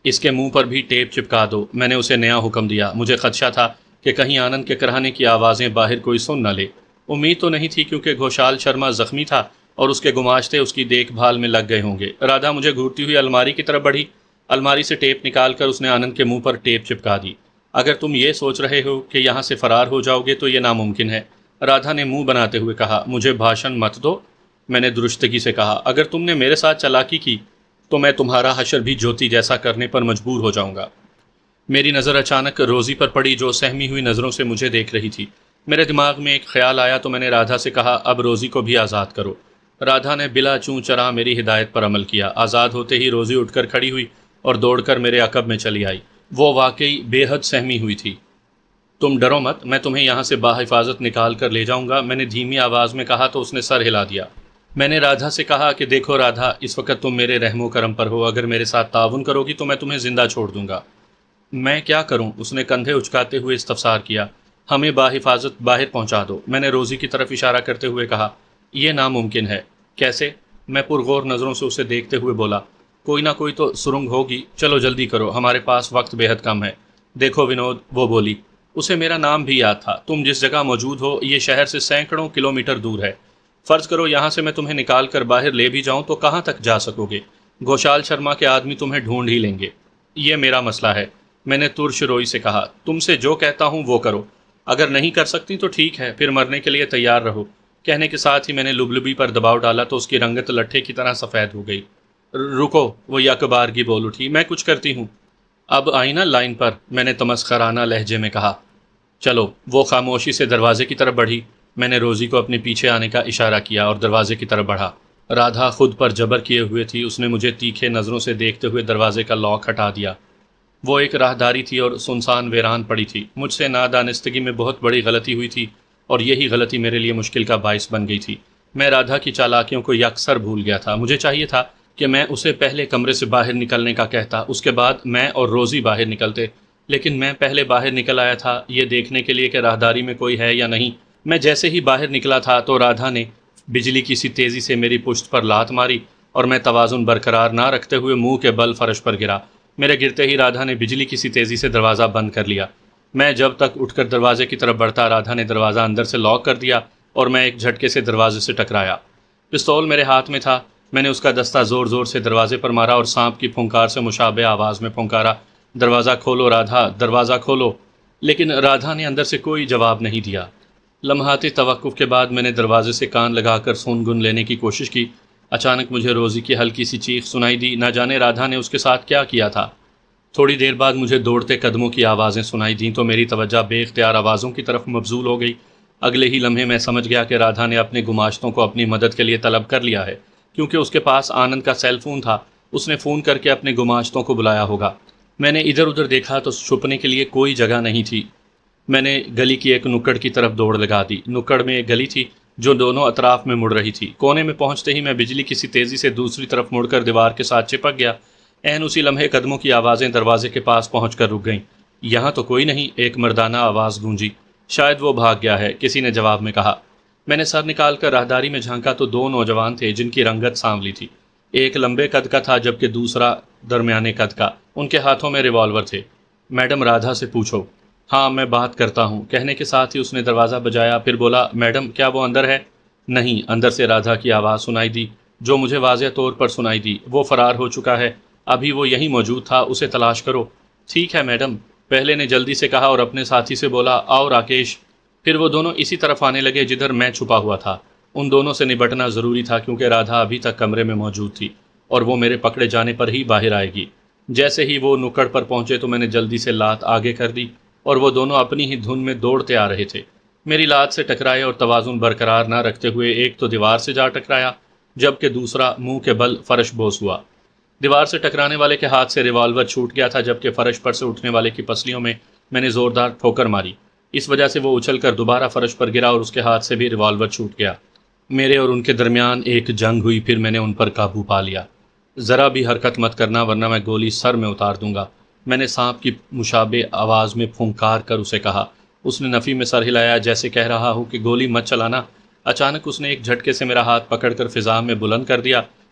اس کے منہ پر بھی ٹیپ چپکا دو، میں نے اسے نیا حکم دیا۔ مجھے خدشہ تھا کہ کہیں آنند کے کراہنے کی آوازیں باہر کوئی سن نہ لے۔ امید تو نہیں تھی کیونکہ گھوشال شرما زخمی تھا اور اس کے گماشتے اس کی دیکھ بھال میں لگ گئے ہوں گے۔ رادھا مجھے گھورتی ہوئی الماری کی طرف بڑھی۔ الماری سے ٹیپ نکال کر اس نے آنند کے منہ پر ٹیپ چپکا دی۔ اگر تم یہ سوچ رہے ہو کہ یہاں سے فرار ہو جاؤ گے تو یہ ناممکن ہے، رادھا نے منہ بناتے ہوئے کہا۔ مجھے بھاشن مت دو، میں نے درستگی سے کہا۔ اگر تم نے میرے ساتھ چالاکی کی تو میں تمہارا حشر بھی جوتی جیسا کرنے پر مجبور ہو جاؤں گا۔ میری نظر اچانک روزی پر پڑی جو سہمی ہوئی نظروں سے مجھے دیکھ رہی تھی۔ میرے دماغ میں ایک خیال آیا تو میں نے رادھا سے کہا، اب روزی کو بھی آزاد کرو۔ رادھا نے بلا چوں چرا میری ہدایت پر عمل کیا۔ آزاد ہوتے ہی روزی اٹھ کر کھڑی ہوئی اور دوڑ کر میرے عقب میں چلی آئی۔ وہ واقعی بے حد سہمی ہوئی تھی۔ تم ڈرو مت، میں تمہیں یہاں سے باحفاظت نکال کر لے جاؤں گا، میں نے دھیمی آواز میں کہا تو اس نے سر ہلا دیا۔ میں نے رادھا سے کہا کہ دیکھو رادھا، اس وقت تم میرے رحم و کرم پر ہو، اگر میرے ساتھ تعاون کرو گی تو میں تمہیں زندہ چھوڑ دوں گا۔ میں کیا کروں؟ اس نے کندھے اچکاتے ہوئے استفسار کیا۔ ہمیں باحفاظت باہر پہنچا دو، میں نے روزی کی طرف اشارہ کرتے ہوئے کہا۔ یہ ناممکن ہے۔ کیسے؟ میں پرغور نظروں سے اسے دیکھتے ہوئے بولا۔ کوئی نہ کوئی تو سرنگ ہوگی، چلو جلدی کرو، ہمارے پاس وقت بے حد کم ہے۔ دیکھو ونود، وہ بولی، اسے میرا نام بھی یاد تھا، تم جس جگہ موجود ہو یہ شہر سے سینکڑوں کلومیٹر دور ہے۔ فرض کرو یہاں سے میں تمہیں نکال کر باہر لے بھی جاؤں تو کہاں تک جا سکو گے؟ گھوشال شرما کے آدمی تمہیں ڈھونڈ ہی لیں گے۔ یہ میرا مسئلہ ہے، میں نے ترش روئی سے کہا۔ تم سے جو کہتا ہوں وہ کرو، اگر نہیں کر سکتی تو ٹھیک ہے، پھر مرنے کے لیے تیار رہو۔ کہنے کے ساتھ ہی میں نے لبلبی پر دباؤ ڈالا تو اس کی رنگت لٹھے کی طرح سفید ہو گئی۔ رکو، وہ یک بارگی بول اٹھی، میں کچھ کرتی ہوں۔ اب آئی نا لائن پر، میں نے تمسخرانہ لہجے میں کہا۔ چلو، وہ خاموشی سے دروازے کی طرف بڑھی۔ میں نے روزی کو اپنے پیچھے آنے کا اشارہ کیا اور دروازے کی طرف بڑھا۔ رادھا خود پر جبر کیے ہوئے تھی، اس نے مجھے تیکھے نظروں سے دیکھتے ہوئے دروازے کا لاک ہٹا دیا۔ وہ ایک راہداری تھی اور سنسان ویران پڑی تھی۔ مجھ سے نادانستگی میں بہت بڑی غلطی ہوئی تھی اور یہی غلطی میرے لیے مشکل کا باعث بن گئی تھی۔ میں رادھا کی چالاکیوں کو یکسر بھول گیا تھا۔ مجھے چاہیے تھا کہ میں اسے پہلے کمرے سے باہر نکلنے کا کہتا، اس کے بعد میں اور روزی باہر نکلتے، لیکن میں پہلے باہر نکل آیا تھا یہ دیکھنے کے لیے کہ راہداری میں کوئی ہے یا نہیں۔ میں جیسے ہی باہر نکلا تھا تو رادھا نے بجلی کی سی تیزی سے میری پشت پر لات ماری اور میں توازن برقرار نہ رکھتے ہوئے منہ کے بل فرش پر گرا۔ میرے گرتے ہی رادھا نے بجلی کی سی تیزی سے دروازہ بند کر لیا۔ میں جب تک اٹھ کر دروازے کی طرف بڑھتا، رادھا نے دروازہ اندر سے لاک کر دیا اور میں ایک جھٹکے سے دروازے سے ٹکرایا۔ پستول میرے ہاتھ میں تھا، میں نے اس کا دستہ زور زور سے دروازے پر مارا اور سانپ کی پھنکار سے مشابہ آواز میں پھنکارا، دروازہ کھولو رادھا، دروازہ کھولو۔ لیکن رادھا نے اندر سے کوئی جواب نہیں دیا۔ لمحاتی توقف کے بعد میں نے دروازے سے کان لگا کر سن گن لینے کی کوشش کی۔ اچانک مجھے روزی کی ہلکی سی چیخ سنائی دی، نہ جانے رادھا نے اس کے ساتھ کیا کیا تھا۔ تھوڑی دیر بعد مجھے دوڑتے قدموں کی آوازیں سنائی دیں تو میری توجہ بے اختیار آوازوں کی طرف مبذول ہو گئی۔ اگلے ہی لمحے میں سمجھ گیا کہ رادھا نے اپنے گماشتوں کو اپنی مدد کے لیے طلب کر لیا ہے، کیونکہ اس کے پاس آنند کا سیل فون تھا۔ اس نے فون کر کے اپنے گماشتوں کو بلایا ہوگا۔ میں نے ادھر ادھر دیکھا تو چھپنے کے لیے کوئی جگہ نہیں تھی۔ میں نے گلی کی ایک نکڑ کی طرف دوڑ لگا دی۔ نکڑ میں ایک گلی تھی جو دونوں اطراف میں مڑ رہی تھی۔ کونے میں پہنچتے ہی میں بجلی کسی تیزی سے دوسری طرف مڑ کر دیوار کے ساتھ چپک گیا۔ عین اسی لمحے قدموں کی آوازیں دروازے کے پاس پہنچ کر رک گئیں۔ یہاں تو کوئی نہیں، ایک مردانہ آواز گونجی۔ شاید وہ بھاگ گیا ہے، کسی نے جواب میں کہا۔ میں نے سر نکال کر راہداری میں جھانکا تو دو نوجوان تھے جن کی رنگت سانولی تھی۔ ایک لمبے قد کا تھا جبکہ دوسرا درمیانے قد کا۔ ان کے ہاتھوں میں ریوالور تھے۔ میڈم رادھا سے پوچھو۔ ہاں میں بات کرتا ہوں، کہنے کے ساتھ ہی اس نے دروازہ بجایا، پھر بولا، میڈم کیا وہ اندر ہے؟ نہیں، اندر سے رادھا کی آواز سنائی دی، جو مجھے واضح طور پر سنائی دی۔ وہ فرار ہو چکا ہے، ابھی وہ یہیں موجود تھا، اسے تلاش کرو۔ ٹھیک ہے میڈم، پہلے نے جلدی سے کہا اور اپنے ساتھی سے بولا، آؤ راکیش۔ پھر وہ دونوں اسی طرف آنے لگے جدھر میں چھپا ہوا تھا۔ ان دونوں سے نبٹنا ضروری تھا کیونکہ رادھا ابھی تک کمرے میں موجود تھی اور وہ میرے پکڑے جانے پر ہی باہر آئے گی۔ جیسے ہی وہ نکڑ پر پہنچے تو میں نے جلدی سے لات آگے کر دی اور وہ دونوں اپنی ہی دھن میں دوڑتے آ رہے تھے۔ میری لات سے ٹکرائے اور توازن برقرار نہ رکھتے ہوئے ایک تو دیوار سے جا ٹکرایا جبکہ دوسرا منہ کے بل فرش بوس ہوا۔ دیوار سے ٹکرانے والے کے ہاتھ سے ریوالور چھوٹ گیا تھا جبکہ فرش پر سے اٹھنے والے کی پسلیوں میں میں نے زوردار ٹھوکر ماری۔ اس وجہ سے وہ اچھل کر دوبارہ فرش پر گرا اور اس کے ہاتھ سے بھی ریوالور چھوٹ گیا۔ میرے اور ان کے درمیان ایک جنگ ہوئی، پھر میں نے ان پر قابو پا لیا۔ ذرا بھی حرکت مت کرنا ورنہ میں گولی سر میں اتار دوں گا، میں نے سانپ کی مشابہ آواز میں پھنکار کر اسے کہا۔ اس نے نفی میں سر ہلایا جیسے کہہ رہا ہو کہ گولی مت چلانا۔ اچانک اس نے ایک جھٹکے سے میرا ہاتھ پکڑ کر فضا میں بلند کر دیا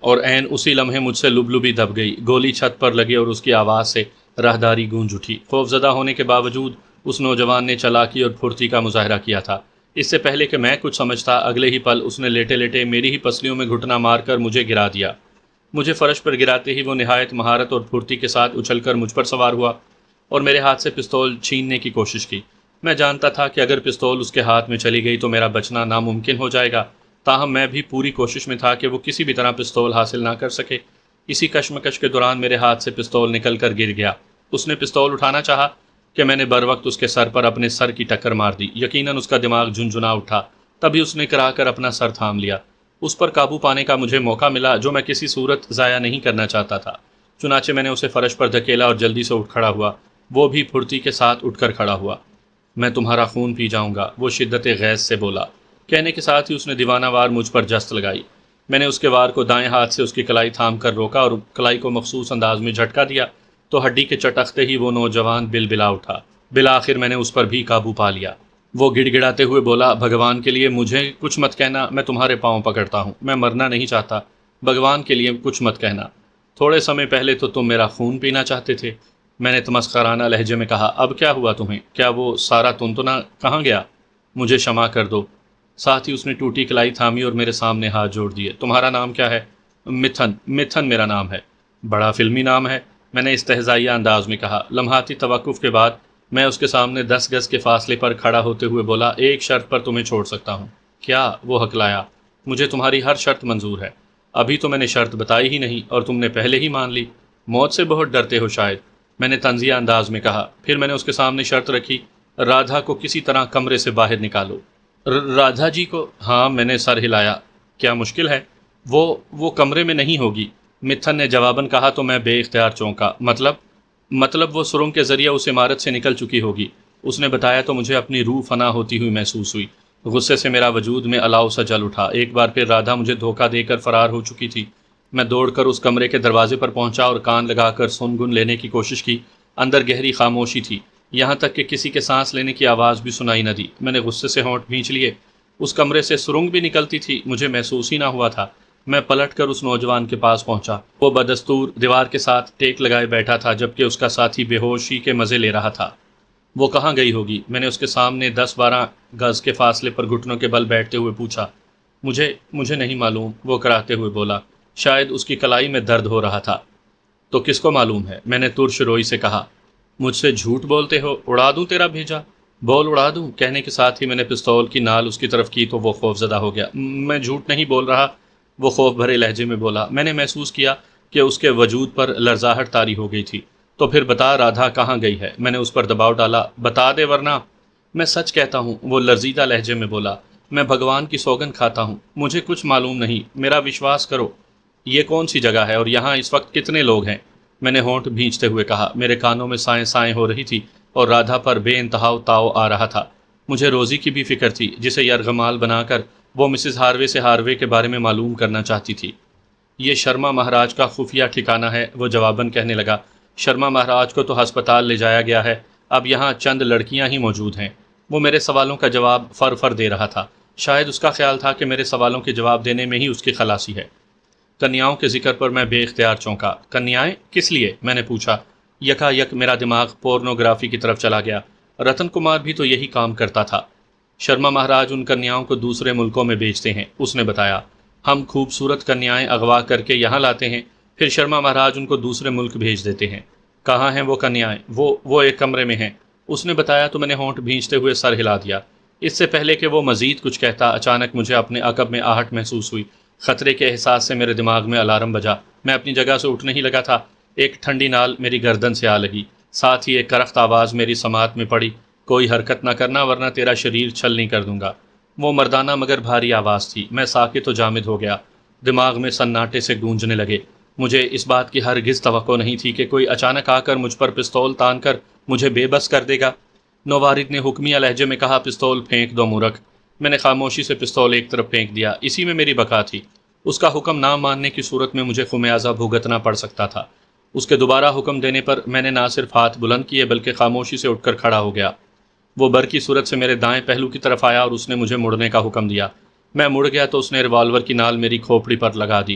اور عین اسی لمحے مجھ سے لبلبی دب گئی، گولی چھت پر لگی اور اس کی آواز سے راہداری گونج اٹھی۔ خوفزدہ ہونے کے باوجود اس نوجوان نے چالاکی اور پھرتی کا مظاہرہ کیا تھا۔ اس سے پہلے کہ میں کچھ سمجھتا، اگلے ہی پل اس نے لیٹے لیٹے میری ہی پسلیوں میں گھٹنا مار کر مجھے گرا دیا۔ مجھے فرش پر گراتے ہی وہ نہایت مہارت اور پھرتی کے ساتھ اچھل کر مجھ پر سوار ہوا اور میرے ہاتھ سے پستول چھیننے کی کوشش کی۔ میں جانتا تھا کہ اگر پستول اس کے ہاتھ میں چلی گئی تو میرا بچنا ناممکن ہو جائے گا، تاہم میں بھی پوری کوشش میں تھا کہ وہ کسی بھی طرح پستول حاصل نہ کر سکے۔ اسی کشمکش کے دوران میرے ہاتھ سے پستول نکل کر گر گیا۔ اس نے پستول اٹھانا چاہا کہ میں نے بر وقت اس کے سر پر اپنے سر کی ٹکر مار دی۔ یقیناً اس کا دماغ جھنجھنا اٹھا، تبھی اس نے کرا کر اپنا سر تھام لیا۔ اس پر قابو پانے کا مجھے موقع ملا جو میں کسی صورت ضائع نہیں کرنا چاہتا تھا۔ چنانچہ میں نے اسے فرش پر دھکیلا اور جلدی سے اٹھ کھڑا ہوا۔ وہ بھی پھرتی کے ساتھ اٹھ کر کھڑا ہوا۔ میں تمہارا خون پی جاؤں گا، وہ شدت غیظ سے بولا۔ کہنے کے ساتھ ہی اس نے دیوانہ وار مجھ پر جست لگائی۔ میں نے اس کے وار کو دائیں ہاتھ سے اس کی کلائی تھام کر روکا اور کلائی کو مخصوص انداز میں جھٹکا دیا تو ہڈی کے چٹکتے ہی وہ نوجوان بل بلا اٹھا۔ بالآخر میں نے اس پر بھی قابو پا لیا۔ وہ گڑ گڑاتے ہوئے بولا، بھگوان کے لیے مجھے کچھ مت کہنا، میں تمہارے پاؤں پکڑتا ہوں، میں مرنا نہیں چاہتا، بھگوان کے لیے کچھ مت کہنا۔ تھوڑے سمے پہلے تو تم میرا خون پینا چاہتے تھے، میں نے تمسخرانہ لہجے میں کہا۔ اب کیا ہوا تمہیں؟ کیا وہ سارا تنتنا کہاں گیا؟ مجھے क्षमा کر دو۔ ساتھ ہی اس نے ٹوٹی کلائی تھامی اور میرے سامنے ہاتھ جوڑ دیے۔ تمہارا نام کیا ہے؟ متھن، متھن میرا نام ہے۔ بڑا فلمی نام ہے، میں نے استہزائیہ انداز میں کہا۔ لمحاتی توقف کے بعد میں اس کے سامنے دس گز کے فاصلے پر کھڑا ہوتے ہوئے بولا، ایک شرط پر تمہیں چھوڑ سکتا ہوں۔ کیا؟ وہ ہکلایا۔ مجھے تمہاری ہر شرط منظور ہے۔ ابھی تو میں نے شرط بتائی ہی نہیں اور تم نے پہلے ہی مان لی۔ موت سے بہت ڈرتے ہو شاید، میں نے طنزیہ انداز میں کہا۔ پھر میں نے اس کے سامنے شرط رکھی، رادھا کو کسی طرح کمرے سے باہر نکالو۔ رادھا جی کو؟ ہاں، میں نے سر ہلایا۔ کیا مشکل ہے؟ وہ وہ کمرے میں نہیں ہوگی، متھن نے جواباً کہا تو میں بے اختیار چونکا۔ مطلب مطلب وہ سرنگ کے ذریعے اس عمارت سے نکل چکی ہوگی، اس نے بتایا تو مجھے اپنی روح فنا ہوتی ہوئی محسوس ہوئی۔ غصے سے میرا وجود میں الاؤ سا جل اٹھا۔ ایک بار پھر رادھا مجھے دھوکہ دے کر فرار ہو چکی تھی۔ میں دوڑ کر اس کمرے کے دروازے پر پہنچا اور کان لگا کر سن گن لینے کی کوشش کی۔ اندر گہری خاموشی تھی، یہاں تک کہ کسی کے سانس لینے کی آواز بھی سنائی نہ دی۔ میں نے غصے سے ہونٹ بھینچ لیے۔ اس کمرے سے سرنگ بھی نکلتی تھی، مجھے محسوس ہی نہ ہوا تھا۔ میں پلٹ کر اس نوجوان کے پاس پہنچا۔ وہ بدستور دیوار کے ساتھ ٹیک لگائے بیٹھا تھا جبکہ اس کا ساتھی بے ہوشی کے مزے لے رہا تھا۔ وہ کہاں گئی ہوگی؟ میں نے اس کے سامنے دس بارہ گز کے فاصلے پر گھٹنوں کے بل بیٹھتے ہوئے پوچھا۔ مجھے مجھے نہیں معلوم، وہ کراتے ہوئے بولا۔ شاید اس کی کلائی میں درد ہو رہا تھا۔ تو کس کو معلوم ہے؟ میں نے ترش روئی سے کہا۔ مجھ سے جھوٹ بولتے ہو، اڑا دوں تیرا بھیجا؟ بول اڑا دوں؟ کہنے کے ساتھ ہی میں نے پستول کی نال اس کی طرف کی تو وہ خوف زدہ ہو گیا۔ میں جھوٹ نہیں بول رہا، وہ خوف بھرے لہجے میں بولا۔ میں نے محسوس کیا کہ اس کے وجود پر لرزاہٹ طاری ہو گئی تھی۔ تو پھر بتا رادھا کہاں گئی ہے؟ میں نے اس پر دباؤ ڈالا۔ بتا دے ورنہ۔ میں سچ کہتا ہوں، وہ لرزیدہ لہجے میں بولا۔ میں بھگوان کی سوگن کھاتا ہوں، مجھے کچھ معلوم نہیں، میرا وشواس کرو۔ یہ کون سی جگہ ہے اور یہاں اس وقت کتنے لوگ ہیں؟ میں نے ہونٹ بھینچتے ہوئے کہا۔ میرے کانوں میں سائیں سائیں ہو رہی تھی اور رادھا پر بے انتہا تاؤ آ رہا تھا۔ مجھے روزی کی بھی فکر تھی جسے یرغمال بنا کر وہ مسز ہاروے سے ہاروے کے بارے میں معلوم کرنا چاہتی تھی۔ یہ شرما مہاراج کا خفیہ ٹھکانہ ہے، وہ جواباً کہنے لگا۔ شرما مہاراج کو تو ہسپتال لے جایا گیا ہے، اب یہاں چند لڑکیاں ہی موجود ہیں۔ وہ میرے سوالوں کا جواب فر فر دے رہا تھا۔ شاید اس کا خیال تھا کہ میرے سوالوں کے جواب دینے میں ہی اس کی خلاصی ہے۔ کنیاؤں کے ذکر پر میں بے اختیار چونکا۔ کنیائیں کس لیے؟ میں نے پوچھا۔ یکا یک میرا دماغ پورنوگرافی کی طرف چلا گیا۔ رتن کمار بھی تو یہی کام کرتا تھا۔ شرما مہاراج ان کنیاؤں کو دوسرے ملکوں میں بیچتے ہیں، اس نے بتایا۔ ہم خوبصورت کنیائیں اغوا کر کے یہاں لاتے ہیں، پھر شرما مہاراج ان کو دوسرے ملک بھیج دیتے ہیں۔ کہاں ہیں وہ کنیائیں؟ وہ وہ ایک کمرے میں ہیں، اس نے بتایا تو میں نے ہونٹ بھینچتے ہوئے سر ہلا دیا۔ اس سے پہلے کہ وہ مزید کچھ کہتا، اچانک مجھے اپنے عقب میں آہٹ محسوس ہوئی۔ خطرے کے احساس سے میرے دماغ میں الارم بجا۔ میں اپنی جگہ سے اٹھنے ہی لگا تھا، ایک ٹھنڈی نال میری گردن سے آ لگی، ساتھ ہی ایک کرخت آواز میری سماعت میں پڑی، کوئی حرکت نہ کرنا ورنہ تیرا شریر چھلنی کر دوں گا۔ وہ مردانہ مگر بھاری آواز تھی۔ میں ساکت و جامد ہو گیا، دماغ میں سناٹے سے گونجنے لگے۔ مجھے اس بات کی ہرگز توقع نہیں تھی کہ کوئی اچانک آ کر مجھ پر پستول تان کر مجھے بے بس کر دے گا۔ نوارد نے حکمیہ لہجے میں کہا، پستول پھینک دو مورخ۔ میں نے خاموشی سے پستول ایک طرف پھینک دیا، اسی میں میری بقا تھی۔ اس کا حکم نہ ماننے کی صورت میں مجھے خمیازہ بھگتنا پڑ سکتا تھا۔ اس کے دوبارہ حکم دینے پر میں نے نہ صرف ہاتھ بلند کیے بلکہ خاموشی سے اٹھ کر کھڑا ہو گیا۔ وہ بر کی صورت سے میرے دائیں پہلو کی طرف آیا اور اس نے مجھے مڑنے کا حکم دیا۔ میں مڑ گیا تو اس نے ریوالور کی نال میری کھوپڑی پر لگا دی۔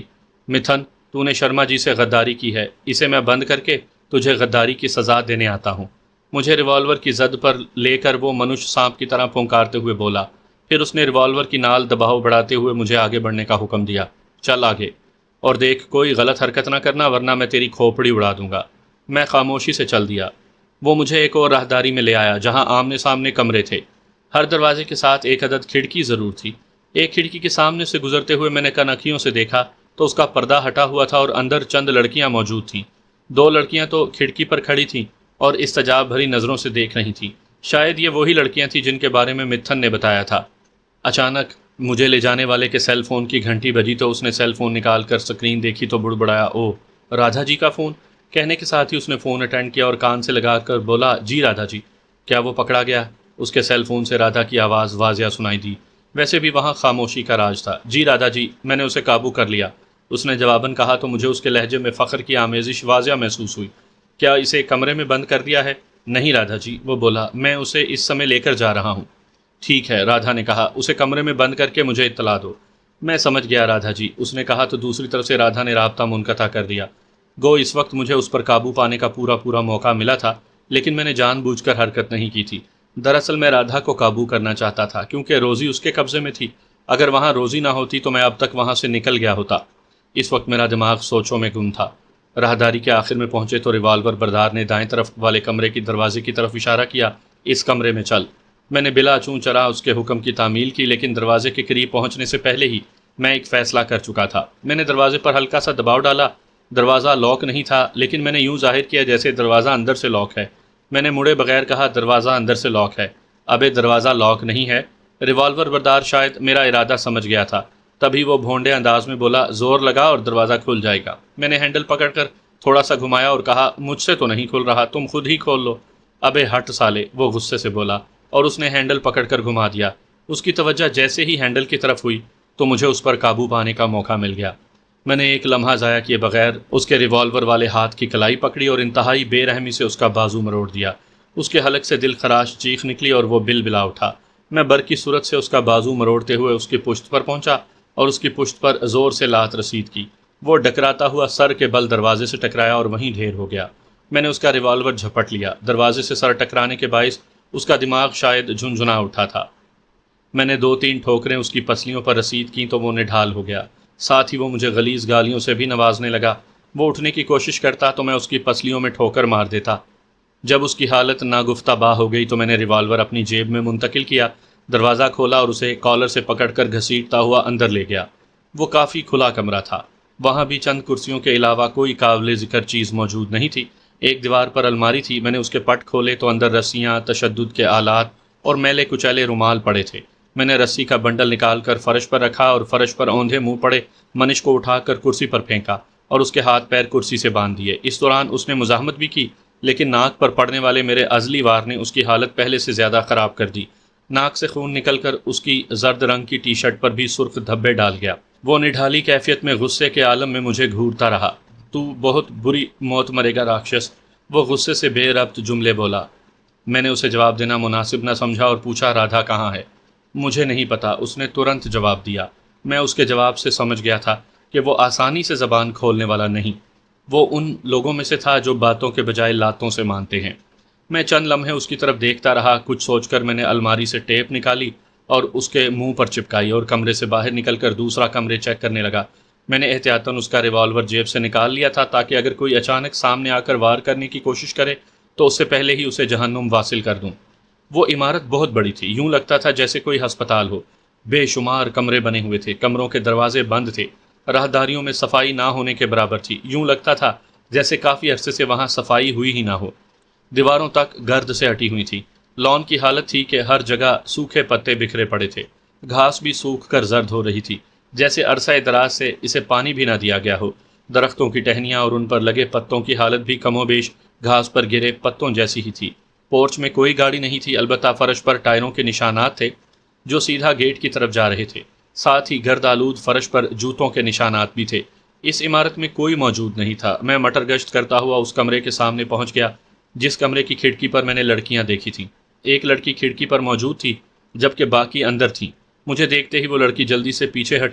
मिथन, तूने शर्मा जी से गद्दारी की है, इसे मैं बंद करके तुझे गद्दारी की सज़ा देने आता हूँ। मुझे रिवॉल्वर की जद पर लेकर वो मनुष्य सांप की तरह पुंकारते हुए बोला। फिर उसने रिवॉल्वर की नाल दबाव बढ़ाते हुए मुझे आगे बढ़ने का हुक्म दिया। चल आगे, और देख कोई गलत हरकत ना करना, वरना मैं तेरी खोपड़ी उड़ा दूंगा। मैं खामोशी से चल दिया। वो मुझे एक और राहदारी में ले आया जहाँ आमने सामने कमरे थे। हर दरवाजे के साथ एक अदद खिड़की ज़रूर थी। एक खिड़की के सामने से गुजरते हुए मैंने कनखियों से देखा तो उसका पर्दा हटा हुआ था और अंदर चंद लड़कियां मौजूद थीं। दो लड़कियां तो खिड़की पर खड़ी थीं और इस्तजाब भरी नज़रों से देख रही थीं। शायद ये वही लड़कियां थीं जिनके बारे में मिथन ने बताया था। अचानक मुझे ले जाने वाले के सेल फ़ोन की घंटी बजी तो उसने सेल फ़ोन निकाल कर स्क्रीन देखी तो बुड़बुड़ाया, ओह राधा जी का फ़ोन। कहने के साथ ही उसने फ़ोन अटेंड किया और कान से लगा कर बोला, जी राधा जी। क्या वो पकड़ा गया? उसके सेल फ़ोन से राधा की आवाज़ वाज़िया सुनाई दी। वैसे भी वहाँ खामोशी का राज था। जी राधा जी, मैंने उसे काबू कर लिया, उसने जवाबन कहा तो मुझे उसके लहजे में फ़ख्र की आमेज़िश वाज़िया महसूस हुई। क्या इसे कमरे में बंद कर दिया है? नहीं राधा जी, वो बोला, मैं उसे इस समय लेकर जा रहा हूँ। ठीक है, राधा ने कहा, उसे कमरे में बंद करके मुझे इत्तला दो। मैं समझ गया राधा जी, उसने कहा तो दूसरी तरफ से राधा ने राब्ता मुनक़ता कर दिया। गो इस वक्त मुझे उस पर काबू पाने का पूरा पूरा मौका मिला था, लेकिन मैंने जानबूझकर हरकत नहीं की थी। दरअसल मैं राधा को काबू करना चाहता था क्योंकि रोज़ी उसके कब्ज़े में थी। अगर वहाँ रोज़ी ना होती तो मैं अब तक वहाँ से निकल गया होता। इस वक्त मेरा दिमाग सोचों में गुम था। राहदारी के आखिर में पहुँचे तो रिवाल्वर बरदार ने दाएं तरफ वाले कमरे की दरवाजे की तरफ इशारा किया, इस कमरे में चल। मैंने बिला चूँ चला उसके हुक्म की तामील की, लेकिन दरवाजे के करीब पहुँचने से पहले ही मैं एक फ़ैसला कर चुका था। मैंने दरवाजे पर हल्का सा दबाव डाला। दरवाज़ा लॉक नहीं था, लेकिन मैंने यूँ ज़ाहिर किया जैसे दरवाज़ा अंदर से लॉक है। मैंने मुड़े बगैर कहा, दरवाज़ा अंदर से लॉक है। अबे दरवाज़ा लॉक नहीं है। रिवाल्वर बरदार शायद मेरा इरादा समझ गया था, तभी वो भोंडे अंदाज में बोला, ज़ोर लगा और दरवाज़ा खुल जाएगा। मैंने हैंडल पकड़कर थोड़ा सा घुमाया और कहा, मुझसे तो नहीं खुल रहा, तुम खुद ही खोल लो। अबे हट साले, वो गुस्से से बोला और उसने हैंडल पकड़कर घुमा दिया। उसकी तवज्जो जैसे ही हैंडल की तरफ हुई तो मुझे उस पर काबू पाने का मौका मिल गया। मैंने एक लम्हा ज़ाया किए बगैर उसके रिवॉल्वर वाले हाथ की कलाई पकड़ी और इंतहाई बेरहमी से उसका बाजू मरोड़ दिया। उसके हलक से दिल खराश चीख निकली और वो बिल बिला उठा। मैं बर की सूरत से उसका बाजू मरोड़ते हुए उसकी पुश्त पर पहुंचा और उसकी पुश्त पर ज़ोर से लात रसीद की। वो डकराता हुआ सर के बल दरवाजे से टकराया और वहीं ढेर हो गया। मैंने उसका रिवॉल्वर झपट लिया। दरवाजे से सर टकराने के बायस उसका दिमाग शायद झुंझुना उठा था। मैंने दो तीन ठोकरें उसकी पसलियों पर रसीद की तो वो निढाल हो गया। साथ ही वो मुझे गलीज़ गालियों से भी नवाजने लगा। वो उठने की कोशिश करता तो मैं उसकी पसलियों में ठोकर मार देता। जब उसकी हालत नागुफ्ता बा हो गई तो मैंने रिवॉल्वर अपनी जेब में मुंतकिल किया, दरवाज़ा खोला और उसे कॉलर से पकड़कर घसीटता हुआ अंदर ले गया। वो काफ़ी खुला कमरा था। वहाँ भी चंद कुर्सियों के अलावा कोई काबिल ज़िक्र चीज़ मौजूद नहीं थी। एक दीवार पर अलमारी थी। मैंने उसके पट खोले तो अंदर रस्सियाँ, तशद्दुद के आलात और मैले कुचैले रुमाल पड़े थे। मैंने रस्सी का बंडल निकाल कर फ़र्श पर रखा और फ़र्श पर औंधे मुँह पड़े मनिश को उठाकर कुर्सी पर फेंका और उसके हाथ पैर कुर्सी से बांध दिए। इस दौरान उसने मुज़ाहमत भी की, लेकिन नाक पर पड़ने वाले मेरे अज़ली वार ने उसकी हालत पहले से ज़्यादा ख़राब कर दी। नाक से खून निकलकर उसकी जर्द रंग की टी शर्ट पर भी सुर्ख धब्बे डाल गया। वो निढाली कैफियत में गुस्से के आलम में मुझे घूरता रहा। तू बहुत बुरी मौत मरेगा राक्षस, वो गुस्से से बेरब्त जुमले बोला। मैंने उसे जवाब देना मुनासिब न समझा और पूछा, राधा कहाँ है? मुझे नहीं पता, उसने तुरंत जवाब दिया। मैं उसके जवाब से समझ गया था कि वो आसानी से ज़बान खोलने वाला नहीं। वो उन लोगों में से था जो बातों के बजाय लातों से मानते हैं। मैं चंद लम्हे उसकी तरफ देखता रहा। कुछ सोचकर मैंने अलमारी से टेप निकाली और उसके मुंह पर चिपकाई और कमरे से बाहर निकलकर दूसरा कमरे चेक करने लगा। मैंने एहतियातन उसका रिवॉल्वर जेब से निकाल लिया था ताकि अगर कोई अचानक सामने आकर वार करने की कोशिश करे तो उससे पहले ही उसे जहन्नुम वासिल कर दूं। वो इमारत बहुत बड़ी थी, यूं लगता था जैसे कोई अस्पताल हो। बेशुमार कमरे बने हुए थे, कमरों के दरवाजे बंद थे, राहदारियों में सफाई ना होने के बराबर थी। यूं लगता था जैसे काफ़ी अरसे से वहाँ सफाई हुई ही ना हो। दीवारों तक गर्द से हटी हुई थी। लॉन की हालत थी कि हर जगह सूखे पत्ते बिखरे पड़े थे। घास भी सूख कर जर्द हो रही थी, जैसे अरसा दराज से इसे पानी भी ना दिया गया हो। दरख्तों की टहनियाँ और उन पर लगे पत्तों की हालत भी कमोबेश घास पर गिरे पत्तों जैसी ही थी। पोर्च में कोई गाड़ी नहीं थी, अलबत्ता फर्श पर टायरों के निशानात थे जो सीधा गेट की तरफ जा रहे थे। साथ ही गर्द आलूद फर्श पर जूतों के निशानात भी थे। इस इमारत में कोई मौजूद नहीं था। मैं मटर गश्त करता हुआ उस कमरे के सामने पहुंच गया जिस कमरे की खिड़की पर मैंने लड़कियां देखी थीं। एक लड़की खिड़की पर मौजूद थी जबकि बाकी अंदर थीं। मुझे देखते ही वो लड़की जल्दी से पीछे हटी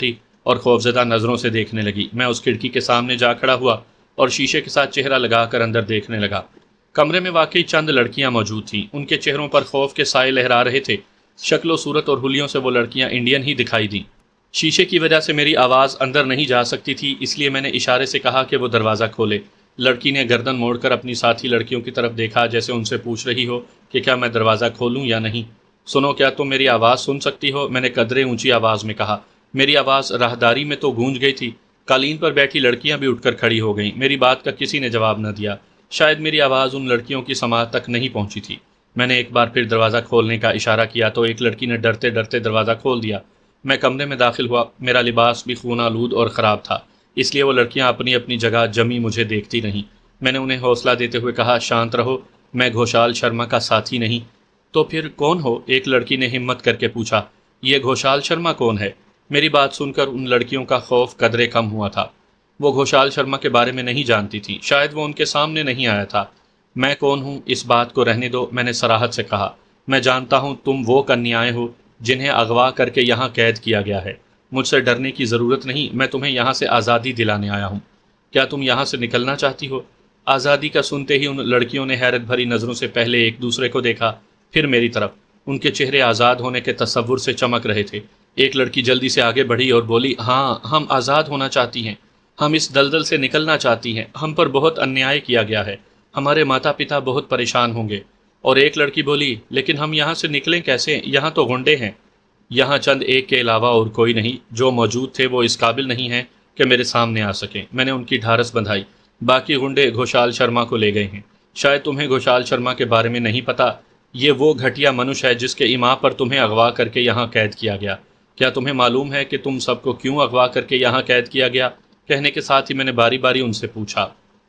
اور خوفزدہ نظروں سے دیکھنے لگی۔ میں اس کھڑکی کے سامنے جا کھڑا ہوا اور شیشے کے ساتھ چہرہ لگا کر اندر دیکھنے لگا۔ کمرے میں واقعی چند لڑکیاں موجود تھیں۔ ان کے چہروں پر خوف کے سائے لہرا رہے تھے۔ شکل و صورت اور حلیوں سے وہ لڑکیاں انڈین ہی دکھائی دیں۔ شیشے کی وجہ سے میری آواز اندر نہیں جا سکتی تھی، اس لیے میں نے اشارے سے کہا کہ وہ دروازہ کھولے۔ لڑکی نے گردن موڑ کر اپنی ساتھی لڑکیوں کی طرف دیکھا، جیسے ان سے پوچھ رہی ہو کہ کیا میں دروازہ کھولوں یا نہیں۔ سنو، کیا تم میری آواز سن سکتی ہو؟ میں نے قدرے اونچی آواز میں کہا۔ میری آواز راہداری میں تو گونج گئی تھی۔ قالین پر بیٹھی لڑکیاں بھی اٹھ کر کھڑی ہو گئیں۔ میری بات کا کسی نے جواب نہ دیا۔ شاید میری آواز ان لڑکیوں کی سماعت تک نہیں پہنچی تھی۔ میں نے ایک بار پھر دروازہ کھولنے کا اشارہ کیا تو ایک لڑکی نے ڈرتے ڈرتے دروازہ کھول دیا۔ میں کمرے میں داخل ہوا۔ میرا لباس بھی خون آلود اور خراب تھا، اس لیے وہ لڑکیاں اپنی اپنی جگہ جمی مجھے دیکھتی رہیں۔ میں نے انہیں حوصلہ دیتے ہوئے کہا، شانت رہو، میں گھوشال شرما کا ساتھی نہیں۔ تو پھر کون ہو؟ ایک لڑکی نے ہمت کر کے پوچھا۔ یہ گھوشال شرما کون ہے؟ میری بات سن کر ان لڑکیوں کا خوف قدرے کم ہوا تھا۔ وہ گھوشال شرما کے بارے میں نہیں جانتی تھی، شاید وہ ان کے سامنے نہیں آیا تھا۔ میں کون ہوں اس بات کو رہنے دو، میں نے صراحت سے کہا۔ میں جانتا ہوں تم وہ کنیائیں ہو جنہیں اغوا کر کے یہاں قید کیا گیا ہے۔ مجھ سے ڈرنے کی ضرورت نہیں، میں تمہیں یہاں سے آزادی دلانے آیا ہوں۔ کیا تم یہاں سے نکلنا چاہتی ہو؟ آزادی کا سنتے ہی ان لڑکیوں نے حیرت بھری نظروں سے پہلے ایک دوسرے کو دیکھا، پھر میری طرف۔ ان کے چہرے آزاد ہونے کے تصور سے چمک رہے تھے۔ ایک لڑکی جلدی سے آگے بڑھی اور بولی، ہاں، ہم آزاد ہونا چاہتی ہیں، ہم اس دلدل سے نکلنا چاہتی ہیں، ہم پر بہت انیائے کیا گیا ہے، ہمارے ماتا پتا بہت پریشان ہوں گے۔ اور ایک لڑکی بولی، لیکن ہم یہاں سے نکلیں کیسے؟ یہاں تو غنڈے ہیں۔ یہاں چند ایک کے علاوہ اور کوئی نہیں، جو موجود تھے وہ اس قابل نہیں ہیں کہ میرے سامنے آ سکیں۔ میں نے ان کی ڈھارس بندھائی۔ باقی غنڈے گھوشال شرما کو لے گئے ہیں۔ شاید تمہیں گھوشال شرما کے بارے میں نہیں پتا، یہ وہ گھٹیا منش ہے جس کے ایما پر تمہیں اغوا کر کے یہاں قید کیا گیا۔ کیا تمہیں معلوم ہے کہ تم سب کو کیوں اغوا کر کے یہاں قید کیا گیا؟ کہنے کے ساتھ ہی میں نے باری باری ان سے پوچھا۔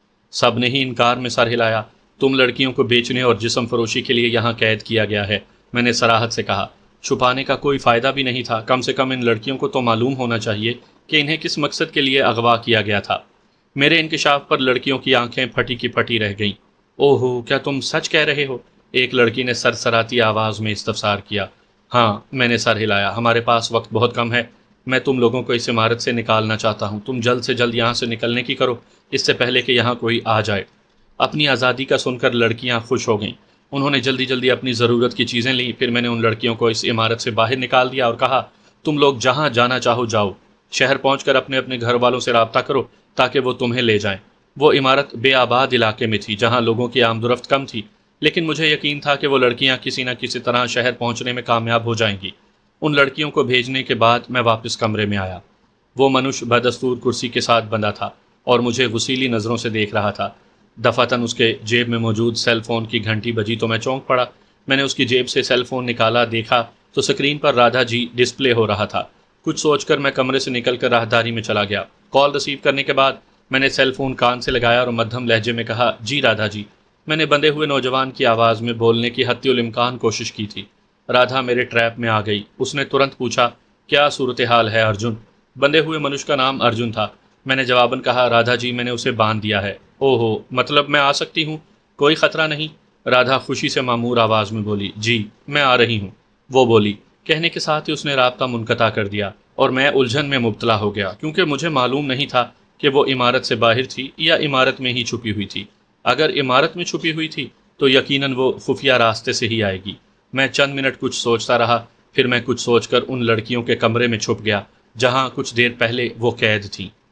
سب نے ہی انکار میں سر ہلایا۔ تم لڑکیوں کو بیچنے اور جسم فروشی کے لیے یہاں قید کیا گیا ہے، میں نے صراحت سے کہا۔ چھپانے کا کوئی فائدہ بھی نہیں تھا، کم سے کم ان لڑکیوں کو تو معلوم ہونا چاہیے کہ انہیں کس مقصد کے لیے اغوا کیا گیا تھا۔ میرے انکشاف پر لڑکیوں کی آنکھیں پھٹی کی پھٹی رہ گئیں۔ اوہو، کیا تم سچ کہہ رہے ہو؟ ایک لڑکی نے سرسراتی آواز میں استفسار کیا۔ ہاں، میں نے سر ہلایا۔ ہمارے پاس وقت بہت کم ہے، میں تم لوگوں کو اس عمارت سے نکالنا چاہتا ہوں۔ تم جلد سے جلد یہاں سے نکلنے کی کرو، اس سے پہلے کہ یہاں کوئی آ جائے۔ اپنی آزادی کا سن کر لڑکیاں خوش ہو گئیں۔ انہوں نے جلدی جلدی اپنی ضرورت کی چیزیں لیں۔ پھر میں نے ان لڑکیوں کو اس عمارت سے باہر نکال دیا اور کہا، تم لوگ جہاں جانا چاہو جاؤ، شہر پہنچ کر اپنے اپنے گھر والوں سے رابطہ کرو تاکہ وہ تمہیں لے جائیں۔ وہ عمارت بے آباد علاقے میں تھی جہاں لوگوں کی آمد و رفت کم تھی، لیکن مجھے یقین تھا کہ وہ لڑکیاں کسی نہ کسی طرح شہر پہنچنے میں کامیاب ہو جائیں گی۔ ان لڑکیوں کو بھیجنے کے بعد میں واپس کمرے میں آیا۔ وہ منش بدستور کرسی کے ساتھ بندھا تھا اور مجھے غصیلی نظروں سے دیکھ رہا تھا۔ دفعتاً اس کے جیب میں موجود سیل فون کی گھنٹی بجی تو میں چونک پڑا۔ میں نے اس کی جیب سے سیل فون نکالا، دیکھا تو سکرین پر رادھا جی ڈسپلے ہو رہا تھا۔ کچھ سوچ کر میں کمرے سے نکل کر راہداری میں چلا گیا۔ کال ریسیو کرنے کے بعد میں نے سیل فون کان سے لگایا اور مدھم لہجے میں کہا، جی رادھا جی۔ میں نے بندے ہوئے نوجوان کی آواز میں بولنے کی حتی الامکان کوشش کی تھی۔ رادھا میرے ٹریپ میں آ گئی۔ اس نے ترنت پوچھا، کیا صورتحال ہے ارجن؟ بندے ہوئے منش کا نام ارجن تھا۔ میں نے جواباً کہا، رادھا جی میں نے اسے باندھ دیا ہے۔ اوہو، مطلب میں آ سکتی ہوں؟ کوئی خطرہ نہیں؟ رادھا خوشی سے معمور آواز میں بولی، جی میں آ رہی ہوں۔ وہ بولی۔ کہنے کے ساتھ ہی اس نے رابطہ منقطع کر دیا اور میں الجھن میں مبتلا ہو گیا، کیونکہ مجھے معلوم نہیں تھا کہ وہ عمارت سے باہر تھی یا عمارت میں ہی چھپی ہوئی تھی۔ اگر عمارت میں چھپی ہوئی تھی تو یقیناً وہ خفیہ راستے سے ہی آئے گی۔ میں چند منٹ کچھ سوچتا رہا، پھر میں کچھ سوچ کر ان لڑکیوں کے کمرے میں چھپ گیا جہاں کچھ دیر پہلے وہ قید تھیں۔